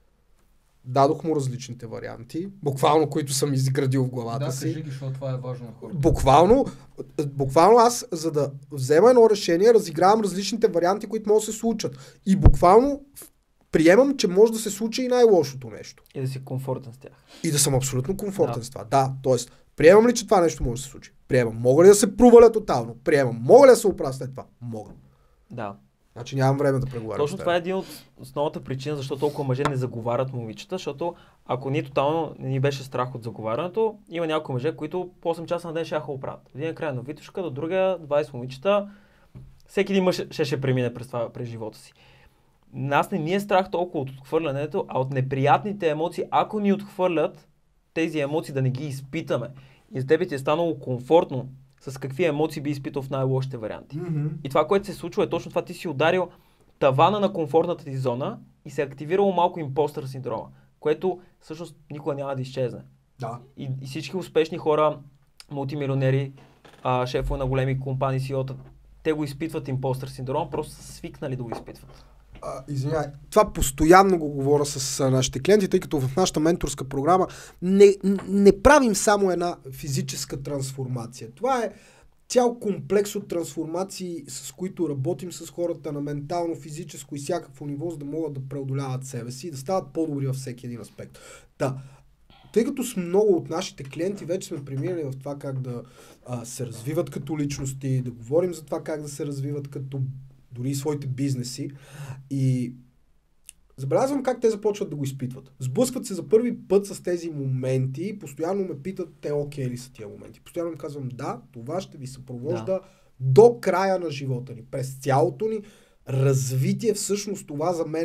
Дадох му различните варианти, буквално които съм изградил в главата Да, си. кажи ги, защото това е важно на хората. Буквално, буквално аз, за да взема едно решение, разигравам различните варианти, които могат да се случат. И буквално приемам, че може да се случи и най-лошото нещо. И да си комфортен с тях. И да съм абсолютно комфортен Да. с това. Да, т.е. приемам ли, че това нещо може да се случи? Приемам. Мога ли да се проваля тотално? Приемам. Мога ли да се оправя след това? Мога. Да. Значи нямам време да преговарям. Точно това е един от основната причина, защо толкова мъже не заговарят момичета, защото ако ние тотално не ни беше страх от заговарянето, има някои мъже, които по осем часа на ден ще оправят. Един е край на Витушка, до другия двайсет момичета. Всеки един мъж ще, ще премине през това, през живота си. Нас не ни е страх толкова от отхвърлянето, а от неприятните емоции, ако ни отхвърлят тези емоции, да не ги изпитаме. И за тебе ти е станало комфортно с какви емоции би изпитал в най-лошите варианти. Mm-hmm. И това, което се случва, е точно това: ти си ударил тавана на комфортната ти зона и се е активирало малко импостър синдрома, което всъщност никога няма да изчезне. Да. И, и всички успешни хора, мултимилионери, а, шефове на големи компании, си и о-та, те го изпитват импостър синдром, просто са свикнали да го изпитват. А, извинявай, това постоянно го говоря с а, нашите клиенти, тъй като в нашата менторска програма не, не правим само една физическа трансформация. Това е цял комплекс от трансформации, с които работим с хората на ментално, физическо и всякакво ниво, за да могат да преодоляват себе си и да стават по-добри във всеки един аспект. Да. Тъй като с много от нашите клиенти вече сме преминали в това как да а, се развиват като личности, да говорим за това как да се развиват като дори и своите бизнеси, и забелязвам как те започват да го изпитват. Сблъскват се за първи път с тези моменти и постоянно ме питат, те окей ли са тия моменти. Постоянно им казвам, да, това ще ви съпровожда Да. до края на живота ни. През цялото ни развитие, всъщност това за мен е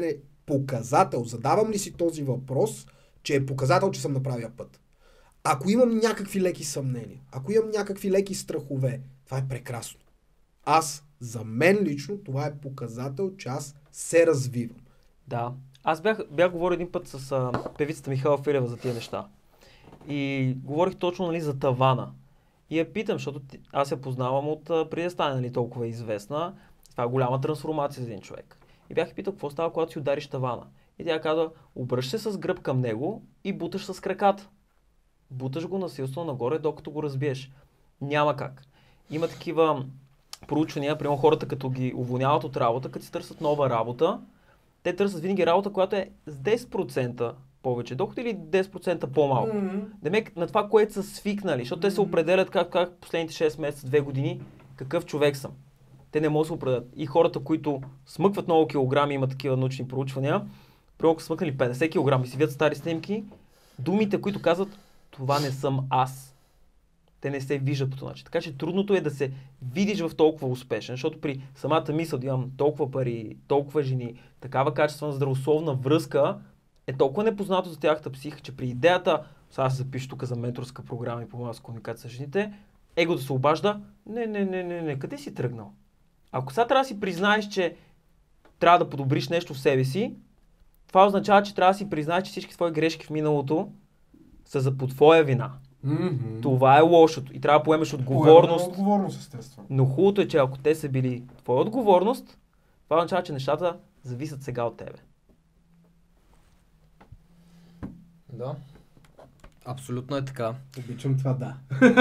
показател, задавам ли си този въпрос, че е показател, че съм на правия път. Ако имам някакви леки съмнения, ако имам някакви леки страхове, това е прекрасно. Аз, за мен лично, това е показател, че аз се развивам. Да. Аз бях, бях говорил един път с а, певицата Михайла Филева за тия неща. И говорих точно, нали, за тавана. И я питам, защото ти, аз я познавам от а, преди да стане, нали, толкова известна. Това е голяма трансформация за един човек. И бях я питал какво става, когато си удариш тавана. И тя каза, обръщаш се с гръб към него и буташ с краката. Буташ го насилствено нагоре, докато го разбиеш. Няма как. Има такива проучвания, примерно хората като ги уволняват от работа, като си търсят нова работа, те търсят винаги работа, която е с десет процента повече доход или десет процента по-малко. Mm-hmm. Демек на това, което са свикнали, защото mm-hmm. те се определят как, как последните шест месеца, две години, какъв човек съм. Те не могат да се определят. И хората, които смъкват много килограми, има такива научни проучвания, примерно ако смъкнали петдесет килограми и си видят стари снимки, думите, които казват, това не съм аз. Те не се виждат по този начин. Така че трудното е да се видиш в толкова успешен, защото при самата мисъл да имам толкова пари, толкова жени, такава качествена здравословна връзка е толкова непознато за тяхната психика, че при идеята, сега се запиша тук за менторска програма и помага с комуникация с жените, егото се обажда, не, не, не, не, не, къде си тръгнал? Ако сега трябва да си признаеш, че трябва да подобриш нещо в себе си, това означава, че трябва да си признаеш, че всички твои грешки в миналото са за по твоя вина. Mm-hmm. Това е лошото и трябва да поемеш отговорност. отговорност, естествено. Но хубавото е, че ако те са били твоя отговорност, това означава, че нещата зависят сега от тебе. Да. Абсолютно е така. Обичам това да.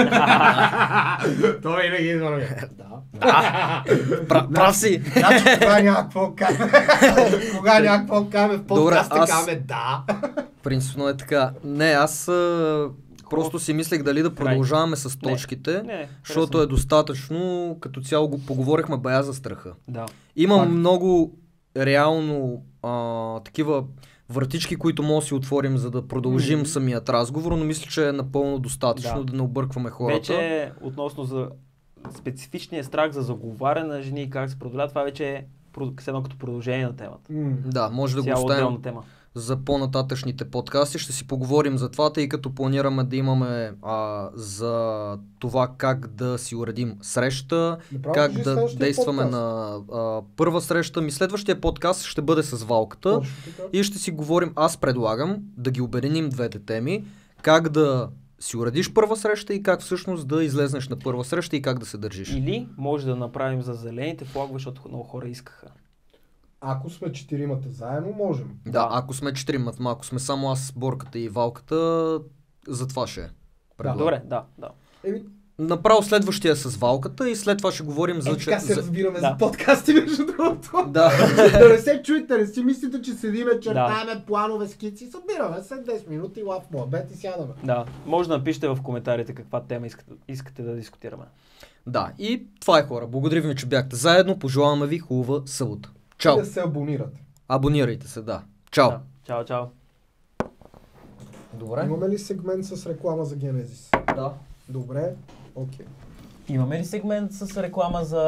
Това винаги извървя. Да. Прав си. Значи кога някакво каме, кога някакво каме в подкаста каме да. Принципно е така. Не, аз просто си мислех дали да продължаваме с точките, не, не, защото е достатъчно, като цяло го поговорихме бая за страха. Да. Имам Факт. много реално а, такива вратички, които може да си отворим, за да продължим mm-hmm. самият разговор, но мисля, че е напълно достатъчно да, да не объркваме хората. Вече относно за специфичния страх за заговаряне на жени и как се преодолява, това вече е едно като продължение на темата. Mm. Да, може да го оставим за по-нататъчните подкасти. Ще си поговорим за това, тъй като планираме да имаме а, за това как да си уредим среща, Направо как да действаме подкаст. на а, първа среща. Ми следващия подкаст ще бъде с Валката и ще си говорим, аз предлагам да ги обединим двете теми, как да си уредиш първа среща и как всъщност да излезнеш на първа среща и как да се държиш. Или може да направим за зелените флагове, защото много хора искаха. Ако сме четиримата заедно, можем. Да, да. ако сме четиримата, ако сме само аз, Борката и Валката, за това ще е. Да. Добре, да, да. Еми... Направо следващия с Валката и след това ще говорим е, за... Е, така се за... разбираме да. за подкасти, между другото. Да. Да не се чуете, не си мислите, че седиме, чертаеме да. планове, скици, събираме след десет минути, лав муабет и сядаме. Да, може да напишете в коментарите каква тема искате, искате да дискутираме. Да, и това е, хора. Благодарим ви, че бяхте заедно. Пожелаваме ви хубава събота. Чао! Да се абонирате. Абонирайте се, да. Чао! Да. Чао, чао! Добре. Имаме ли сегмент с реклама за Генезис? Да. Добре, окей. Okay. Имаме ли сегмент с реклама за